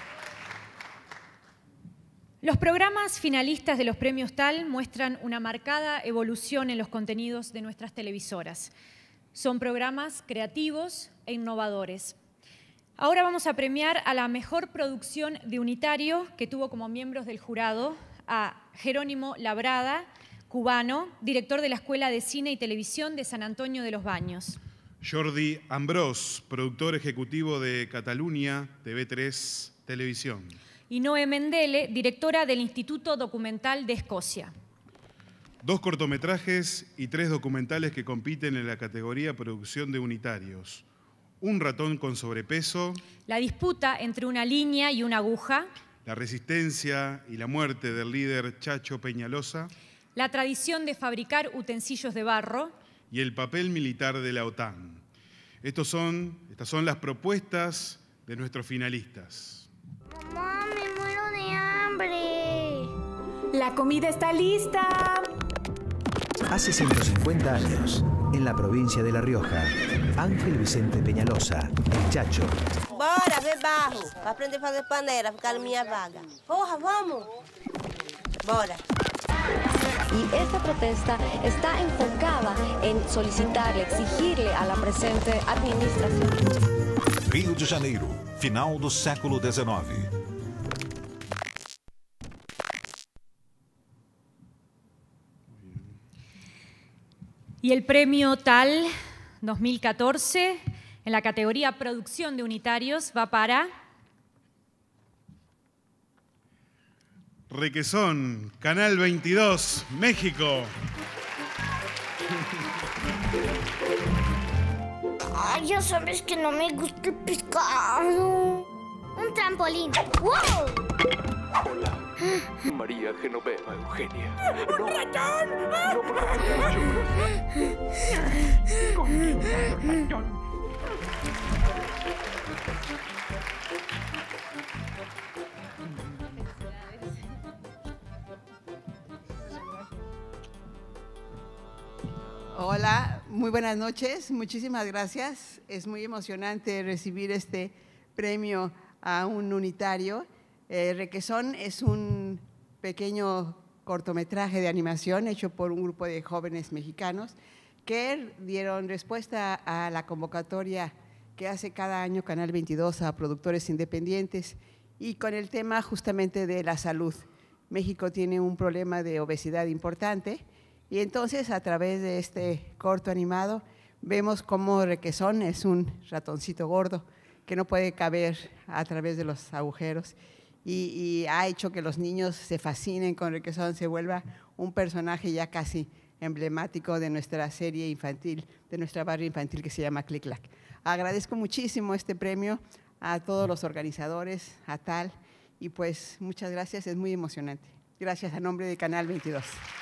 Los programas finalistas de los premios TAL muestran una marcada evolución en los contenidos de nuestras televisoras. Son programas creativos e innovadores. Ahora vamos a premiar a la mejor producción de unitario que tuvo como miembros del jurado a Jerónimo Labrada, cubano, director de la Escuela de Cine y Televisión de San Antonio de los Baños. Jordi Ambrós, productor ejecutivo de Catalunya TV3 Televisión. Y Noé Mendele, directora del Instituto Documental de Escocia. 2 cortometrajes y 3 documentales que compiten en la categoría producción de unitarios. Un ratón con sobrepeso. La disputa entre una línea y una aguja. La resistencia y la muerte del líder Chacho Peñalosa. La tradición de fabricar utensilios de barro. Y el papel militar de la OTAN. Estas son las propuestas de nuestros finalistas. Mamá, me muero de hambre. La comida está lista. Hace 150 años, en la provincia de La Rioja, Ángel Vicente Peñalosa, el Chacho. Bora, vem barro, para aprender a fazer panela, ficar na minha vaga. Porra, vamos! Bora! Y esta protesta está enfocada en solicitarle, exigirle a la presente administración. Rio de Janeiro, final do século XIX. Y el premio TAL 2014 en la categoría Producción de Unitarios va para Requesón, Canal 22, México. Ay, ya sabes que no me gusta el pescado. Un trampolín. ¡Wow! Hola, María Genoveva Eugenia. ¡Un ratón! No, por favor, Hola, muy buenas noches, muchísimas gracias. Es muy emocionante recibir este premio a un unitario. Requesón es un pequeño cortometraje de animación hecho por un grupo de jóvenes mexicanos que dieron respuesta a la convocatoria que hace cada año Canal 22 a productores independientes y con el tema justamente de la salud. México tiene un problema de obesidad importante y entonces a través de este corto animado vemos cómo Requesón es un ratoncito gordo que no puede caber a través de los agujeros y ha hecho que los niños se fascinen con Requesón, se vuelva un personaje ya casi emblemático de nuestra serie infantil, de nuestra barra infantil que se llama Click Clack. Agradezco muchísimo este premio a todos los organizadores, a TAL, y pues muchas gracias, es muy emocionante. Gracias a nombre de Canal 22.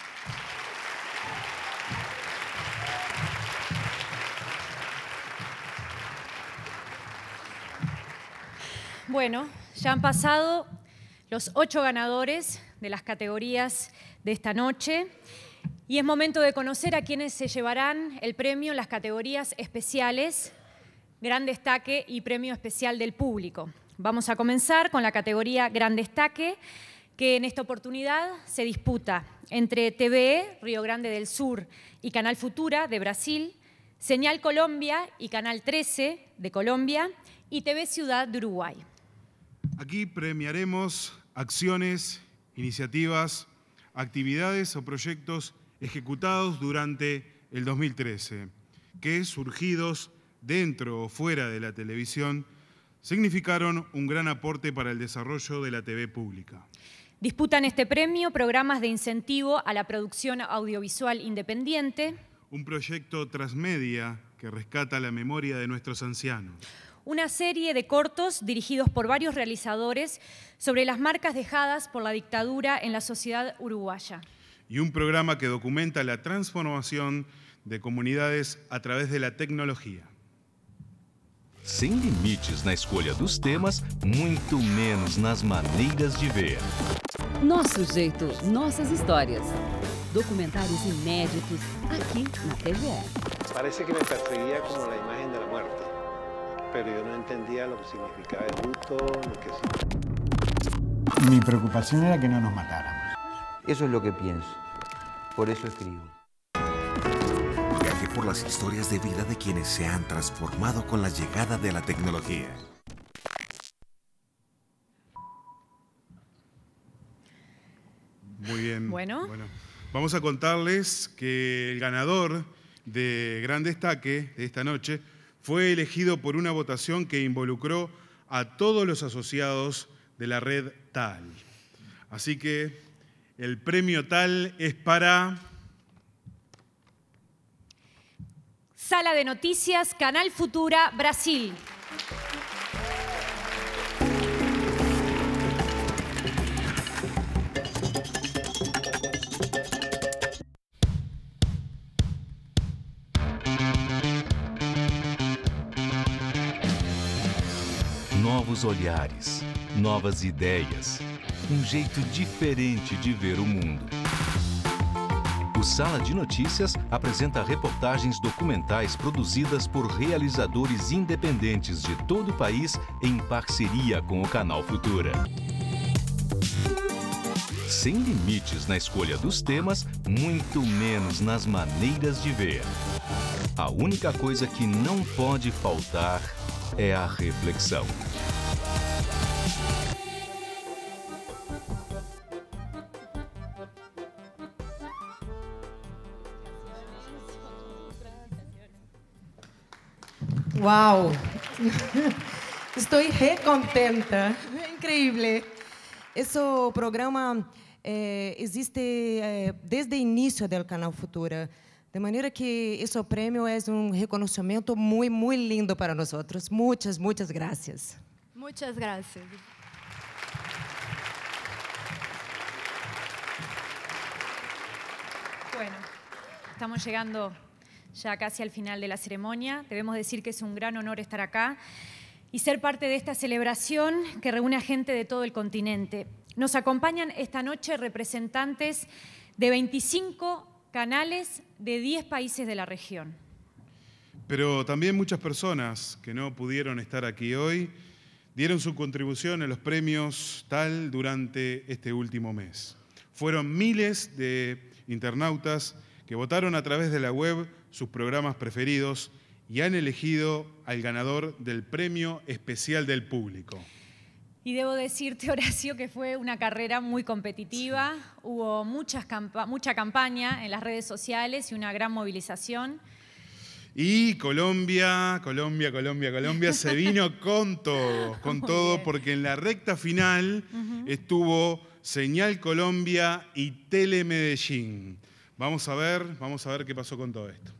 Bueno, ya han pasado los 8 ganadores de las categorías de esta noche y es momento de conocer a quienes se llevarán el premio en las categorías especiales, Gran Destaque y Premio Especial del Público. Vamos a comenzar con la categoría Gran Destaque, que en esta oportunidad se disputa entre TVE, Río Grande del Sur y Canal Futura de Brasil, Señal Colombia y Canal 13 de Colombia y TV Ciudad de Uruguay. Aquí premiaremos acciones, iniciativas, actividades o proyectos ejecutados durante el 2013, que, surgidos dentro o fuera de la televisión, significaron un gran aporte para el desarrollo de la TV pública. Disputan este premio programas de incentivo a la producción audiovisual independiente. Un proyecto transmedia que rescata la memoria de nuestros ancianos. Una serie de cortos dirigidos por varios realizadores sobre las marcas dejadas por la dictadura en la sociedad uruguaya. Y un programa que documenta la transformación de comunidades a través de la tecnología. Sem limites na escolha dos temas, muito menos nas maneiras de ver. Nosso jeito, nossas histórias. Documentários inéditos aqui na TVE. Parece que me perseguía como la imagen de la muerte, pero yo no entendía lo que significaba el luto, ni qué significaba. Mi preocupación era que no nos matáramos. Eso es lo que pienso. Por eso escribo. Viaje por las historias de vida de quienes se han transformado con la llegada de la tecnología. Muy bien. Bueno. Vamos a contarles que el ganador de Gran Destaque de esta noche fue elegido por una votación que involucró a todos los asociados de la red TAL. Así que el premio TAL es para... Sala de Noticias, Canal Futura, Brasil. Novos olhares, novas ideias, jeito diferente de ver o mundo. O Sala de Notícias apresenta reportagens documentais produzidas por realizadores independentes de todo o país em parceria com o Canal Futura. Sem limites na escolha dos temas, muito menos nas maneiras de ver. A única coisa que não pode faltar é a reflexão. Uau! Estou recontenta, é incrível. Esse programa existe desde o início do Canal Futura, de maneira que esse prêmio é reconhecimento muito lindo para nós. Muitas graças. Muchas gracias. Bueno, estamos llegando ya casi al final de la ceremonia. Debemos decir que es un gran honor estar acá y ser parte de esta celebración que reúne a gente de todo el continente. Nos acompañan esta noche representantes de 25 canales de 10 países de la región. Pero también muchas personas que no pudieron estar aquí hoy dieron su contribución a los premios TAL durante este último mes. Fueron miles de internautas que votaron a través de la web sus programas preferidos y han elegido al ganador del Premio Especial del Público. Y debo decirte, Horacio, que fue una carrera muy competitiva. Sí. Hubo mucha campaña en las redes sociales y una gran movilización. Y Colombia se vino con todo, porque en la recta final estuvo Señal Colombia y Telemedellín. Vamos a ver qué pasó con todo esto.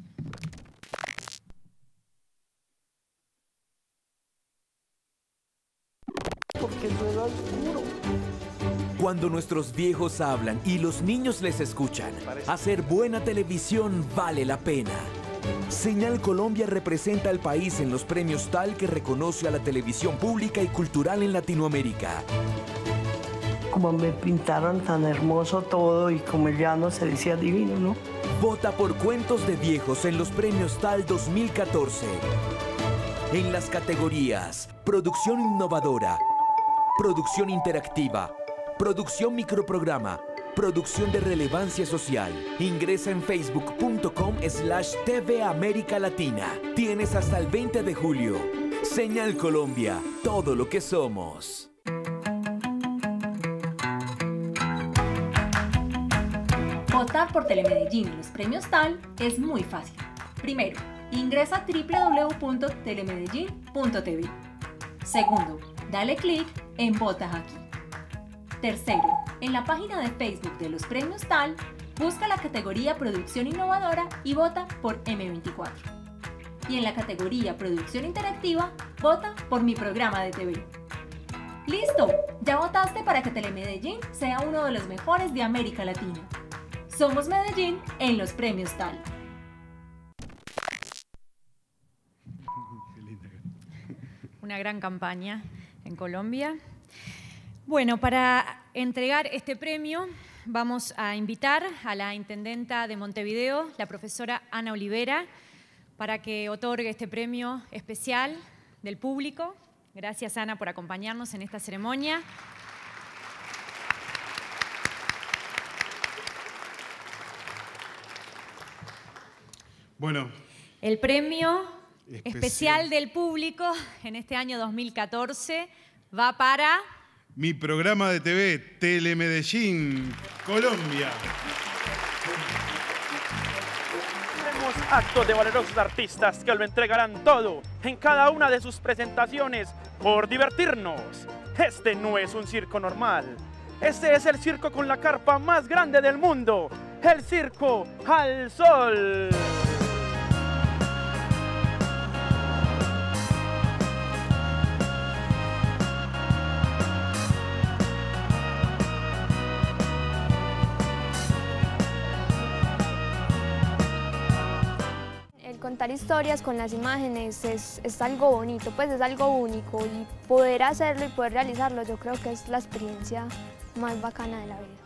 Porque no era oscuro. Cuando nuestros viejos hablan y los niños les escuchan, hacer buena televisión vale la pena. Señal Colombia representa al país en los premios TAL que reconoce a la televisión pública y cultural en Latinoamérica. Como me pintaron tan hermoso todo y como ya no se decía divino, ¿no? Vota por Cuentos de Viejos en los premios TAL 2014. En las categorías Producción Innovadora, Producción Interactiva, Producción Microprograma, Producción de Relevancia Social. Ingresa en facebook.com/TV América Latina. Tienes hasta el 20 de julio. Señal Colombia, todo lo que somos. Votar por Telemedellín en los premios TAL es muy fácil. Primero, ingresa a www.telemedellin.tv. Segundo, dale clic en Vota aquí. Tercero, en la página de Facebook de los Premios TAL, busca la categoría Producción Innovadora y vota por M24. Y en la categoría Producción Interactiva, vota por mi programa de TV. ¡Listo! Ya votaste para que Telemedellín sea uno de los mejores de América Latina. Somos Medellín en los Premios TAL. Una gran campaña en Colombia. Bueno, para entregar este premio vamos a invitar a la intendenta de Montevideo, la profesora Ana Olivera, para que otorgue este premio especial del público. Gracias, Ana, por acompañarnos en esta ceremonia. Bueno. El premio especial del público en este año 2014 va para... Mi programa de TV, Telemedellín, Colombia. Tenemos actos de valerosos artistas que lo entregarán todo en cada una de sus presentaciones por divertirnos. Este no es un circo normal. Este es el circo con la carpa más grande del mundo, el Circo al Sol. Contar historias con las imágenes es algo bonito, pues es algo único, y poder hacerlo y poder realizarlo yo creo que es la experiencia más bacana de la vida.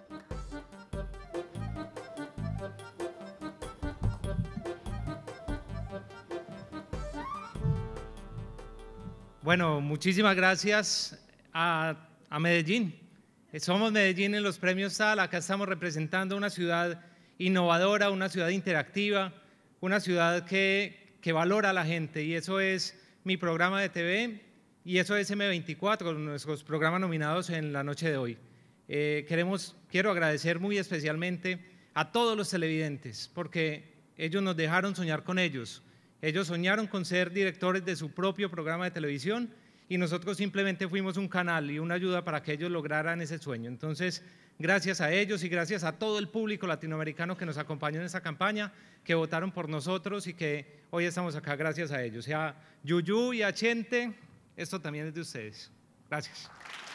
Bueno, muchísimas gracias a Medellín. Somos Medellín en los Premios TAL. Acá estamos representando una ciudad innovadora, una ciudad interactiva, una ciudad que valora a la gente, y eso es mi programa de TV y eso es M24, nuestros programas nominados en la noche de hoy. Quiero agradecer muy especialmente a todos los televidentes, porque ellos nos dejaron soñar con ellos. Ellos soñaron con ser directores de su propio programa de televisión y nosotros simplemente fuimos un canal y una ayuda para que ellos lograran ese sueño. Entonces, gracias a ellos y gracias a todo el público latinoamericano que nos acompañó en esta campaña, que votaron por nosotros y que hoy estamos acá gracias a ellos. Y a Yuyu y a Chente, esto también es de ustedes. Gracias.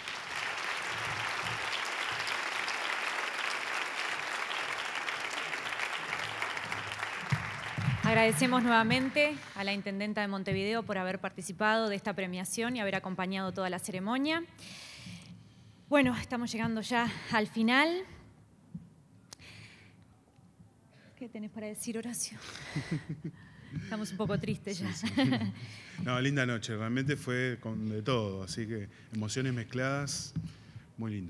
Agradecemos nuevamente a la intendenta de Montevideo por haber participado de esta premiación y haber acompañado toda la ceremonia. Bueno, estamos llegando ya al final. ¿Qué tenés para decir, Horacio? Estamos un poco tristes ya. Sí, sí. No, linda noche, realmente fue con de todo, así que emociones mezcladas, muy lindo.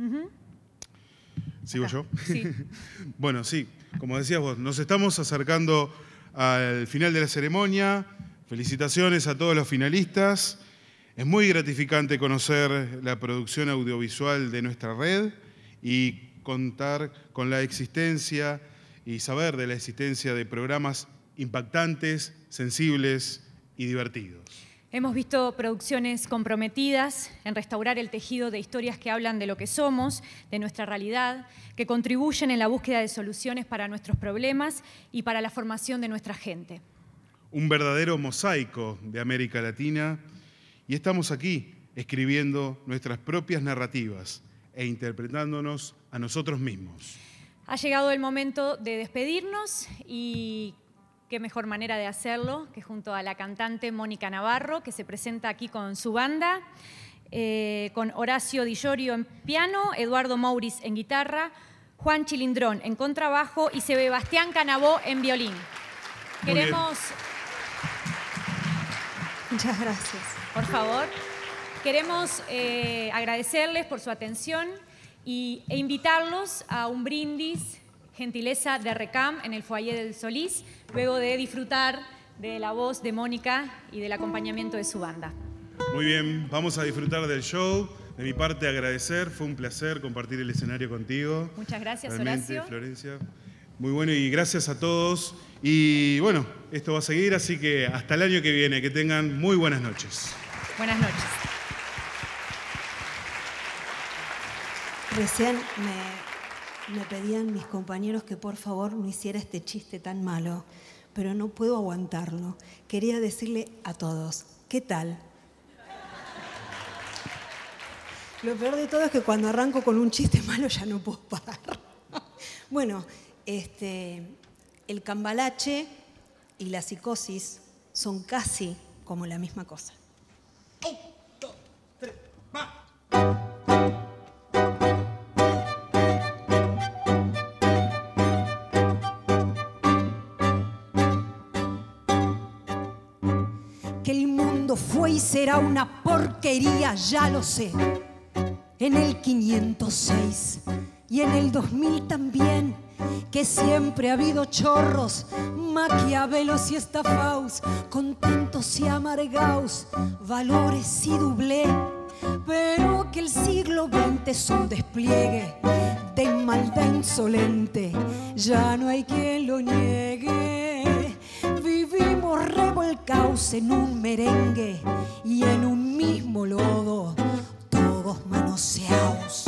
¿Sigo yo? Sí. Bueno, sí, como decías vos, nos estamos acercando al final de la ceremonia. Felicitaciones a todos los finalistas. Es muy gratificante conocer la producción audiovisual de nuestra red y contar con la existencia y saber de la existencia de programas impactantes, sensibles y divertidos. Hemos visto producciones comprometidas en restaurar el tejido de historias que hablan de lo que somos, de nuestra realidad, que contribuyen en la búsqueda de soluciones para nuestros problemas y para la formación de nuestra gente. Un verdadero mosaico de América Latina, y estamos aquí escribiendo nuestras propias narrativas e interpretándonos a nosotros mismos. Ha llegado el momento de despedirnos y qué mejor manera de hacerlo que junto a la cantante Mónica Navarro, que se presenta aquí con su banda, con Horacio Di Llorio en piano, Eduardo Mauriz en guitarra, Juan Chilindrón en contrabajo y Sebastián Canabó en violín. Queremos... Muchas gracias. Por favor. Queremos agradecerles por su atención e invitarlos a un brindis, gentileza de RECAM, en el foyer del Solís, luego de disfrutar de la voz de Mónica y del acompañamiento de su banda. Muy bien, vamos a disfrutar del show. De mi parte, agradecer, fue un placer compartir el escenario contigo. Muchas gracias, realmente, Horacio. Florencia. Muy bueno y gracias a todos. Y bueno, esto va a seguir, así que hasta el año que viene, que tengan muy buenas noches. Buenas noches. Recién me pedían mis compañeros que por favor no hiciera este chiste tan malo, pero no puedo aguantarlo. Quería decirle a todos, ¿qué tal? Lo peor de todo es que cuando arranco con un chiste malo ya no puedo parar. Bueno, el cambalache y la psicosis son casi como la misma cosa. 1, 2, 3, va. Que el mundo fue y será una porquería, ya lo sé. En el 506 y en el 2000 también, que siempre ha habido chorros, maquiavelos y estafaos, contentos y amargaos, valores y doblé, pero que el siglo XX es un despliegue de maldad insolente, ya no hay quien lo niegue. Vivimos revolcaos en un merengue y en un mismo lodo, todos manoseaos.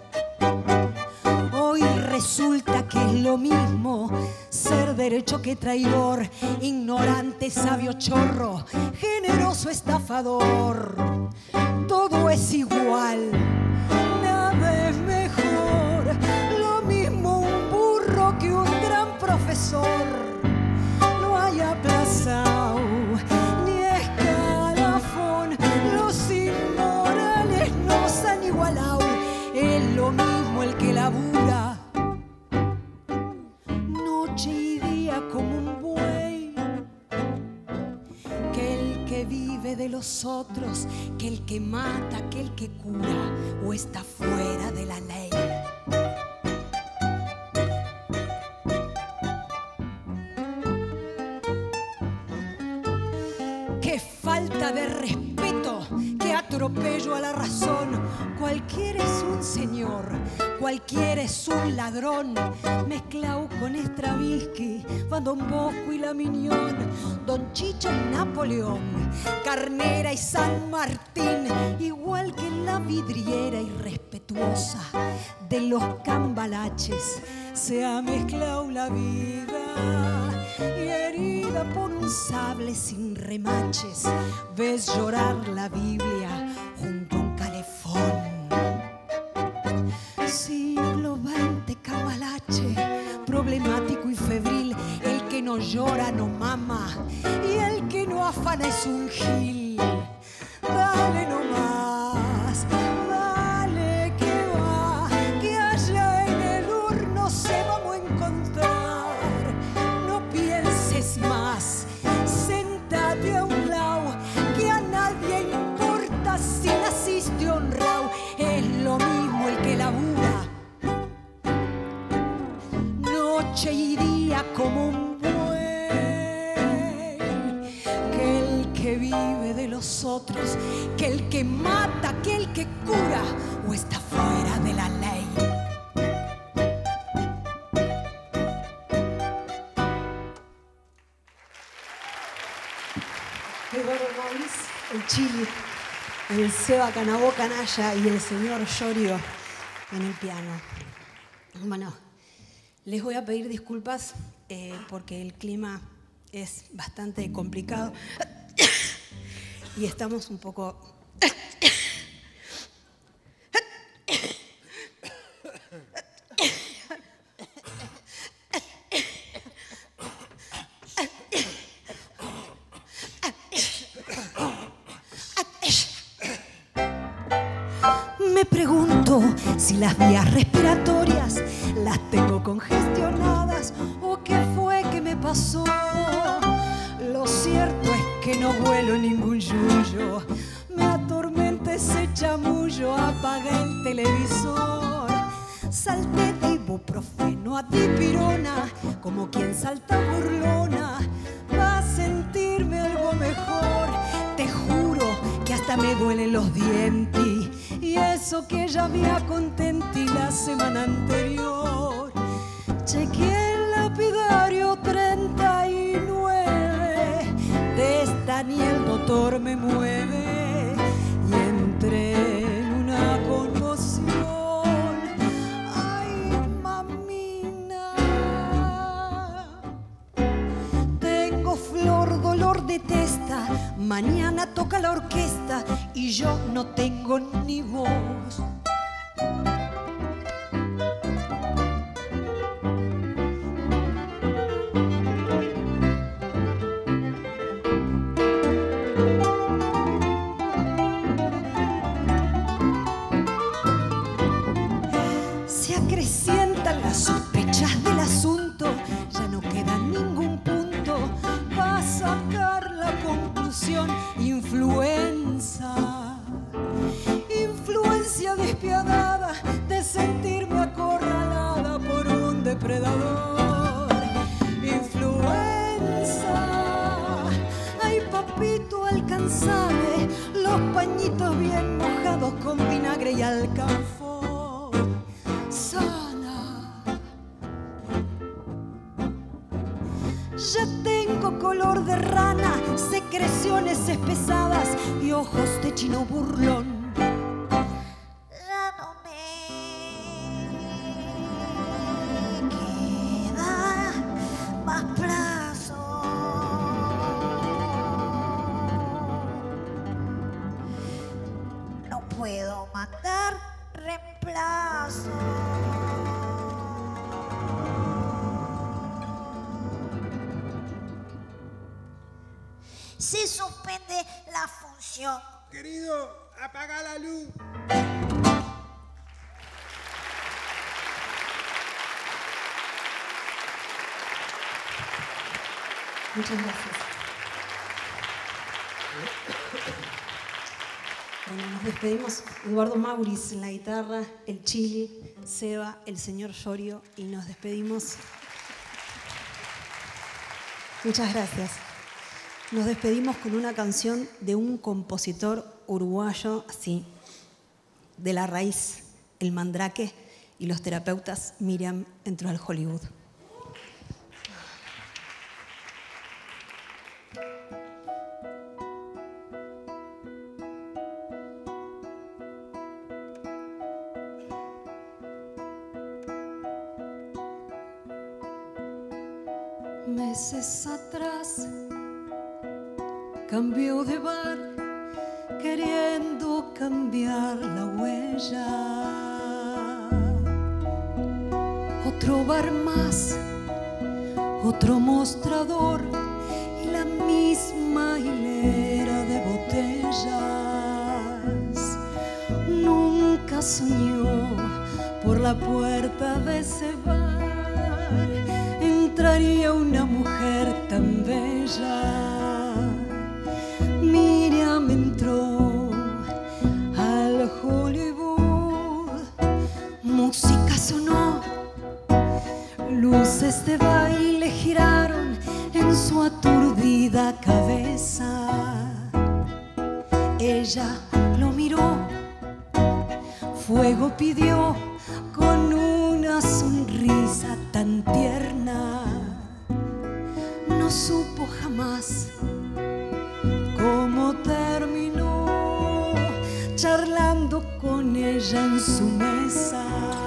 Hoy resulta que es lo mismo ser derecho que traidor, ignorante, sabio, chorro, generoso, estafador. Todo es igual, nada es mejor, lo mismo un burro que un gran profesor. No hay aplazao ni escalafón, los inmorales nos han igualado. Es lo mismo el que labura noche y día como un buey, que el que vive de los otros, que el que mata, que el que cura o está fuera de la ley. Qué falta de respeto, qué atropello a la razón. Cualquiera es un señor, cualquiera es un ladrón. Mezclado con Stravinsky, Van Don Bosco y la Miñón, Don Chicho y Napoleón, Carnera y San Martín, igual que la vidriera irrespetuosa de los cambalaches, se ha mezclado la vida. Y herida por un sable sin remaches, ves llorar la Biblia junto a un calefón. Siglo XX, cambalache, problemático y febril, el que no llora no mama y el que no afana es un gil. Dale nomás, dale que va, que allá en el horno se vamos a encontrar. No pienses más, sentate a un lado, que a nadie importa si naciste honrado. Es lo mismo el que labura noche y día como un buey, que el que vive de los otros, que el que mata, que el que cura o está fuera de la ley. Eduardo Mons, el Chili, el Seba Canabó Canalla y el señor Llorio en el piano. Bueno, les voy a pedir disculpas porque el clima es bastante complicado y estamos un poco... Me pregunto si las vías respiratorias las tengo congestionadas o qué fue que me pasó. Lo cierto es que no huelo ningún yuyo, me atormenta ese chamullo, apagué el televisor. Salté de ibuprofeno a dipirona, como quien salta burlona, va a sentirme algo mejor. Te juro que hasta me duelen los dientes, y eso que ya había contenti la semana anterior. Chequeé el lapidario 39, de esta ni el doctor me mueve, y entré en una conmoción. Mañana toca la orquesta y yo no tengo ni voz. Se acrecientan las sospechas del asunto, ya no queda ningún punto para sacar la conclusión. Influencia despiadada de sentirme acorralada por un depredador. Influenza, ay papito alcanzame, los pañitos bien mojados con vinagre y alcanfor. Sana, ya tengo color de rana, secreciones espesadas y ojos de chino burlón. Ya no me queda más plazo. No puedo mandar reemplazo. Se suspende la función. Querido, apaga la luz. Muchas gracias. Bueno, nos despedimos. Eduardo Mauriz en la guitarra, el Chili, Seba, el señor Llorio, y nos despedimos. Muchas gracias. Nos despedimos con una canción de un compositor uruguayo, así, de la raíz, el Mandrake, y los terapeutas. Miriam entró al Hollywood. Meses atrás cambió de bar, queriendo cambiar la huella. Otro bar más, otro mostrador y la misma hilera de botellas. Nunca soñó por la puerta de ese bar entraría una mujer tan bella. Miriam entró al Hollywood, música sonó, luces de baile giraron en su aturdida cabeza. Ella lo miró, fuego pidió con una sonrisa tan tierna. No supo jamás cómo terminó charlando con ella en su mesa.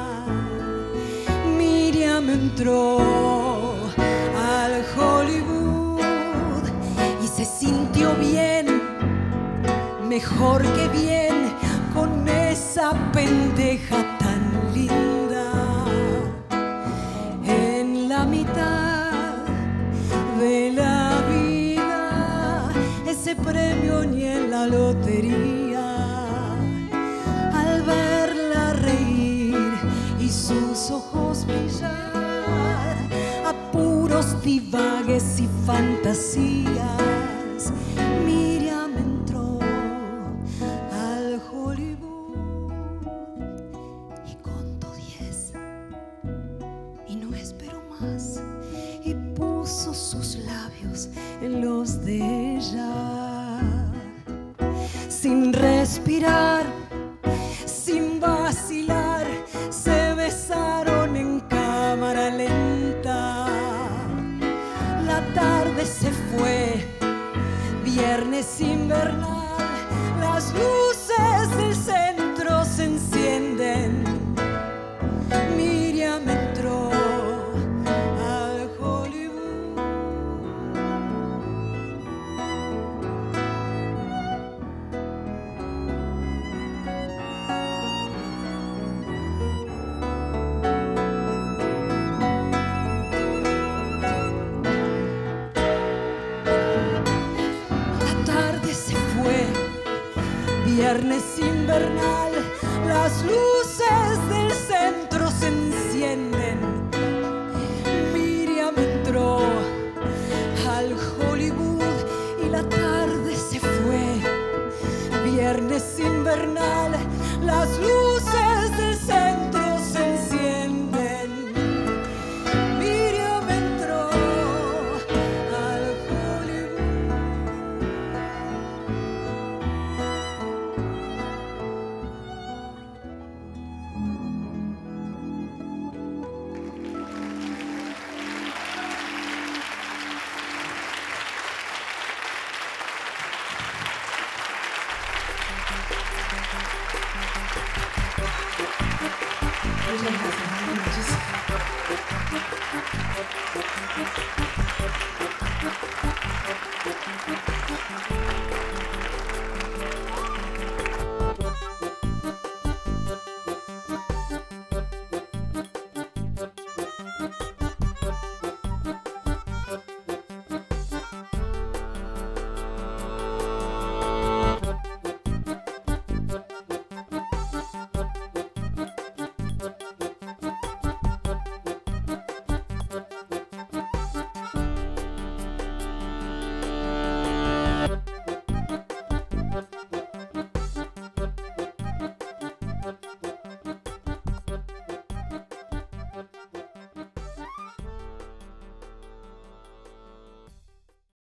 Miriam entró al Hollywood y se sintió bien, mejor que bien, con esa pendeja tan linda. En la mitad de la vida, ese premio ni en la lotería. Al verla reír y sus ojos brillar, a puros divagues y fantasías, Miriam entró al Hollywood y contó 10 y no esperó más, y puso sus labios en los de ella. Sin respirar, sin vacilar, se besaron en cámara lenta. La tarde se fue, viernes invernal, las luces del centro se encienden. Miriam entró al Hollywood. viernes invernal, las luces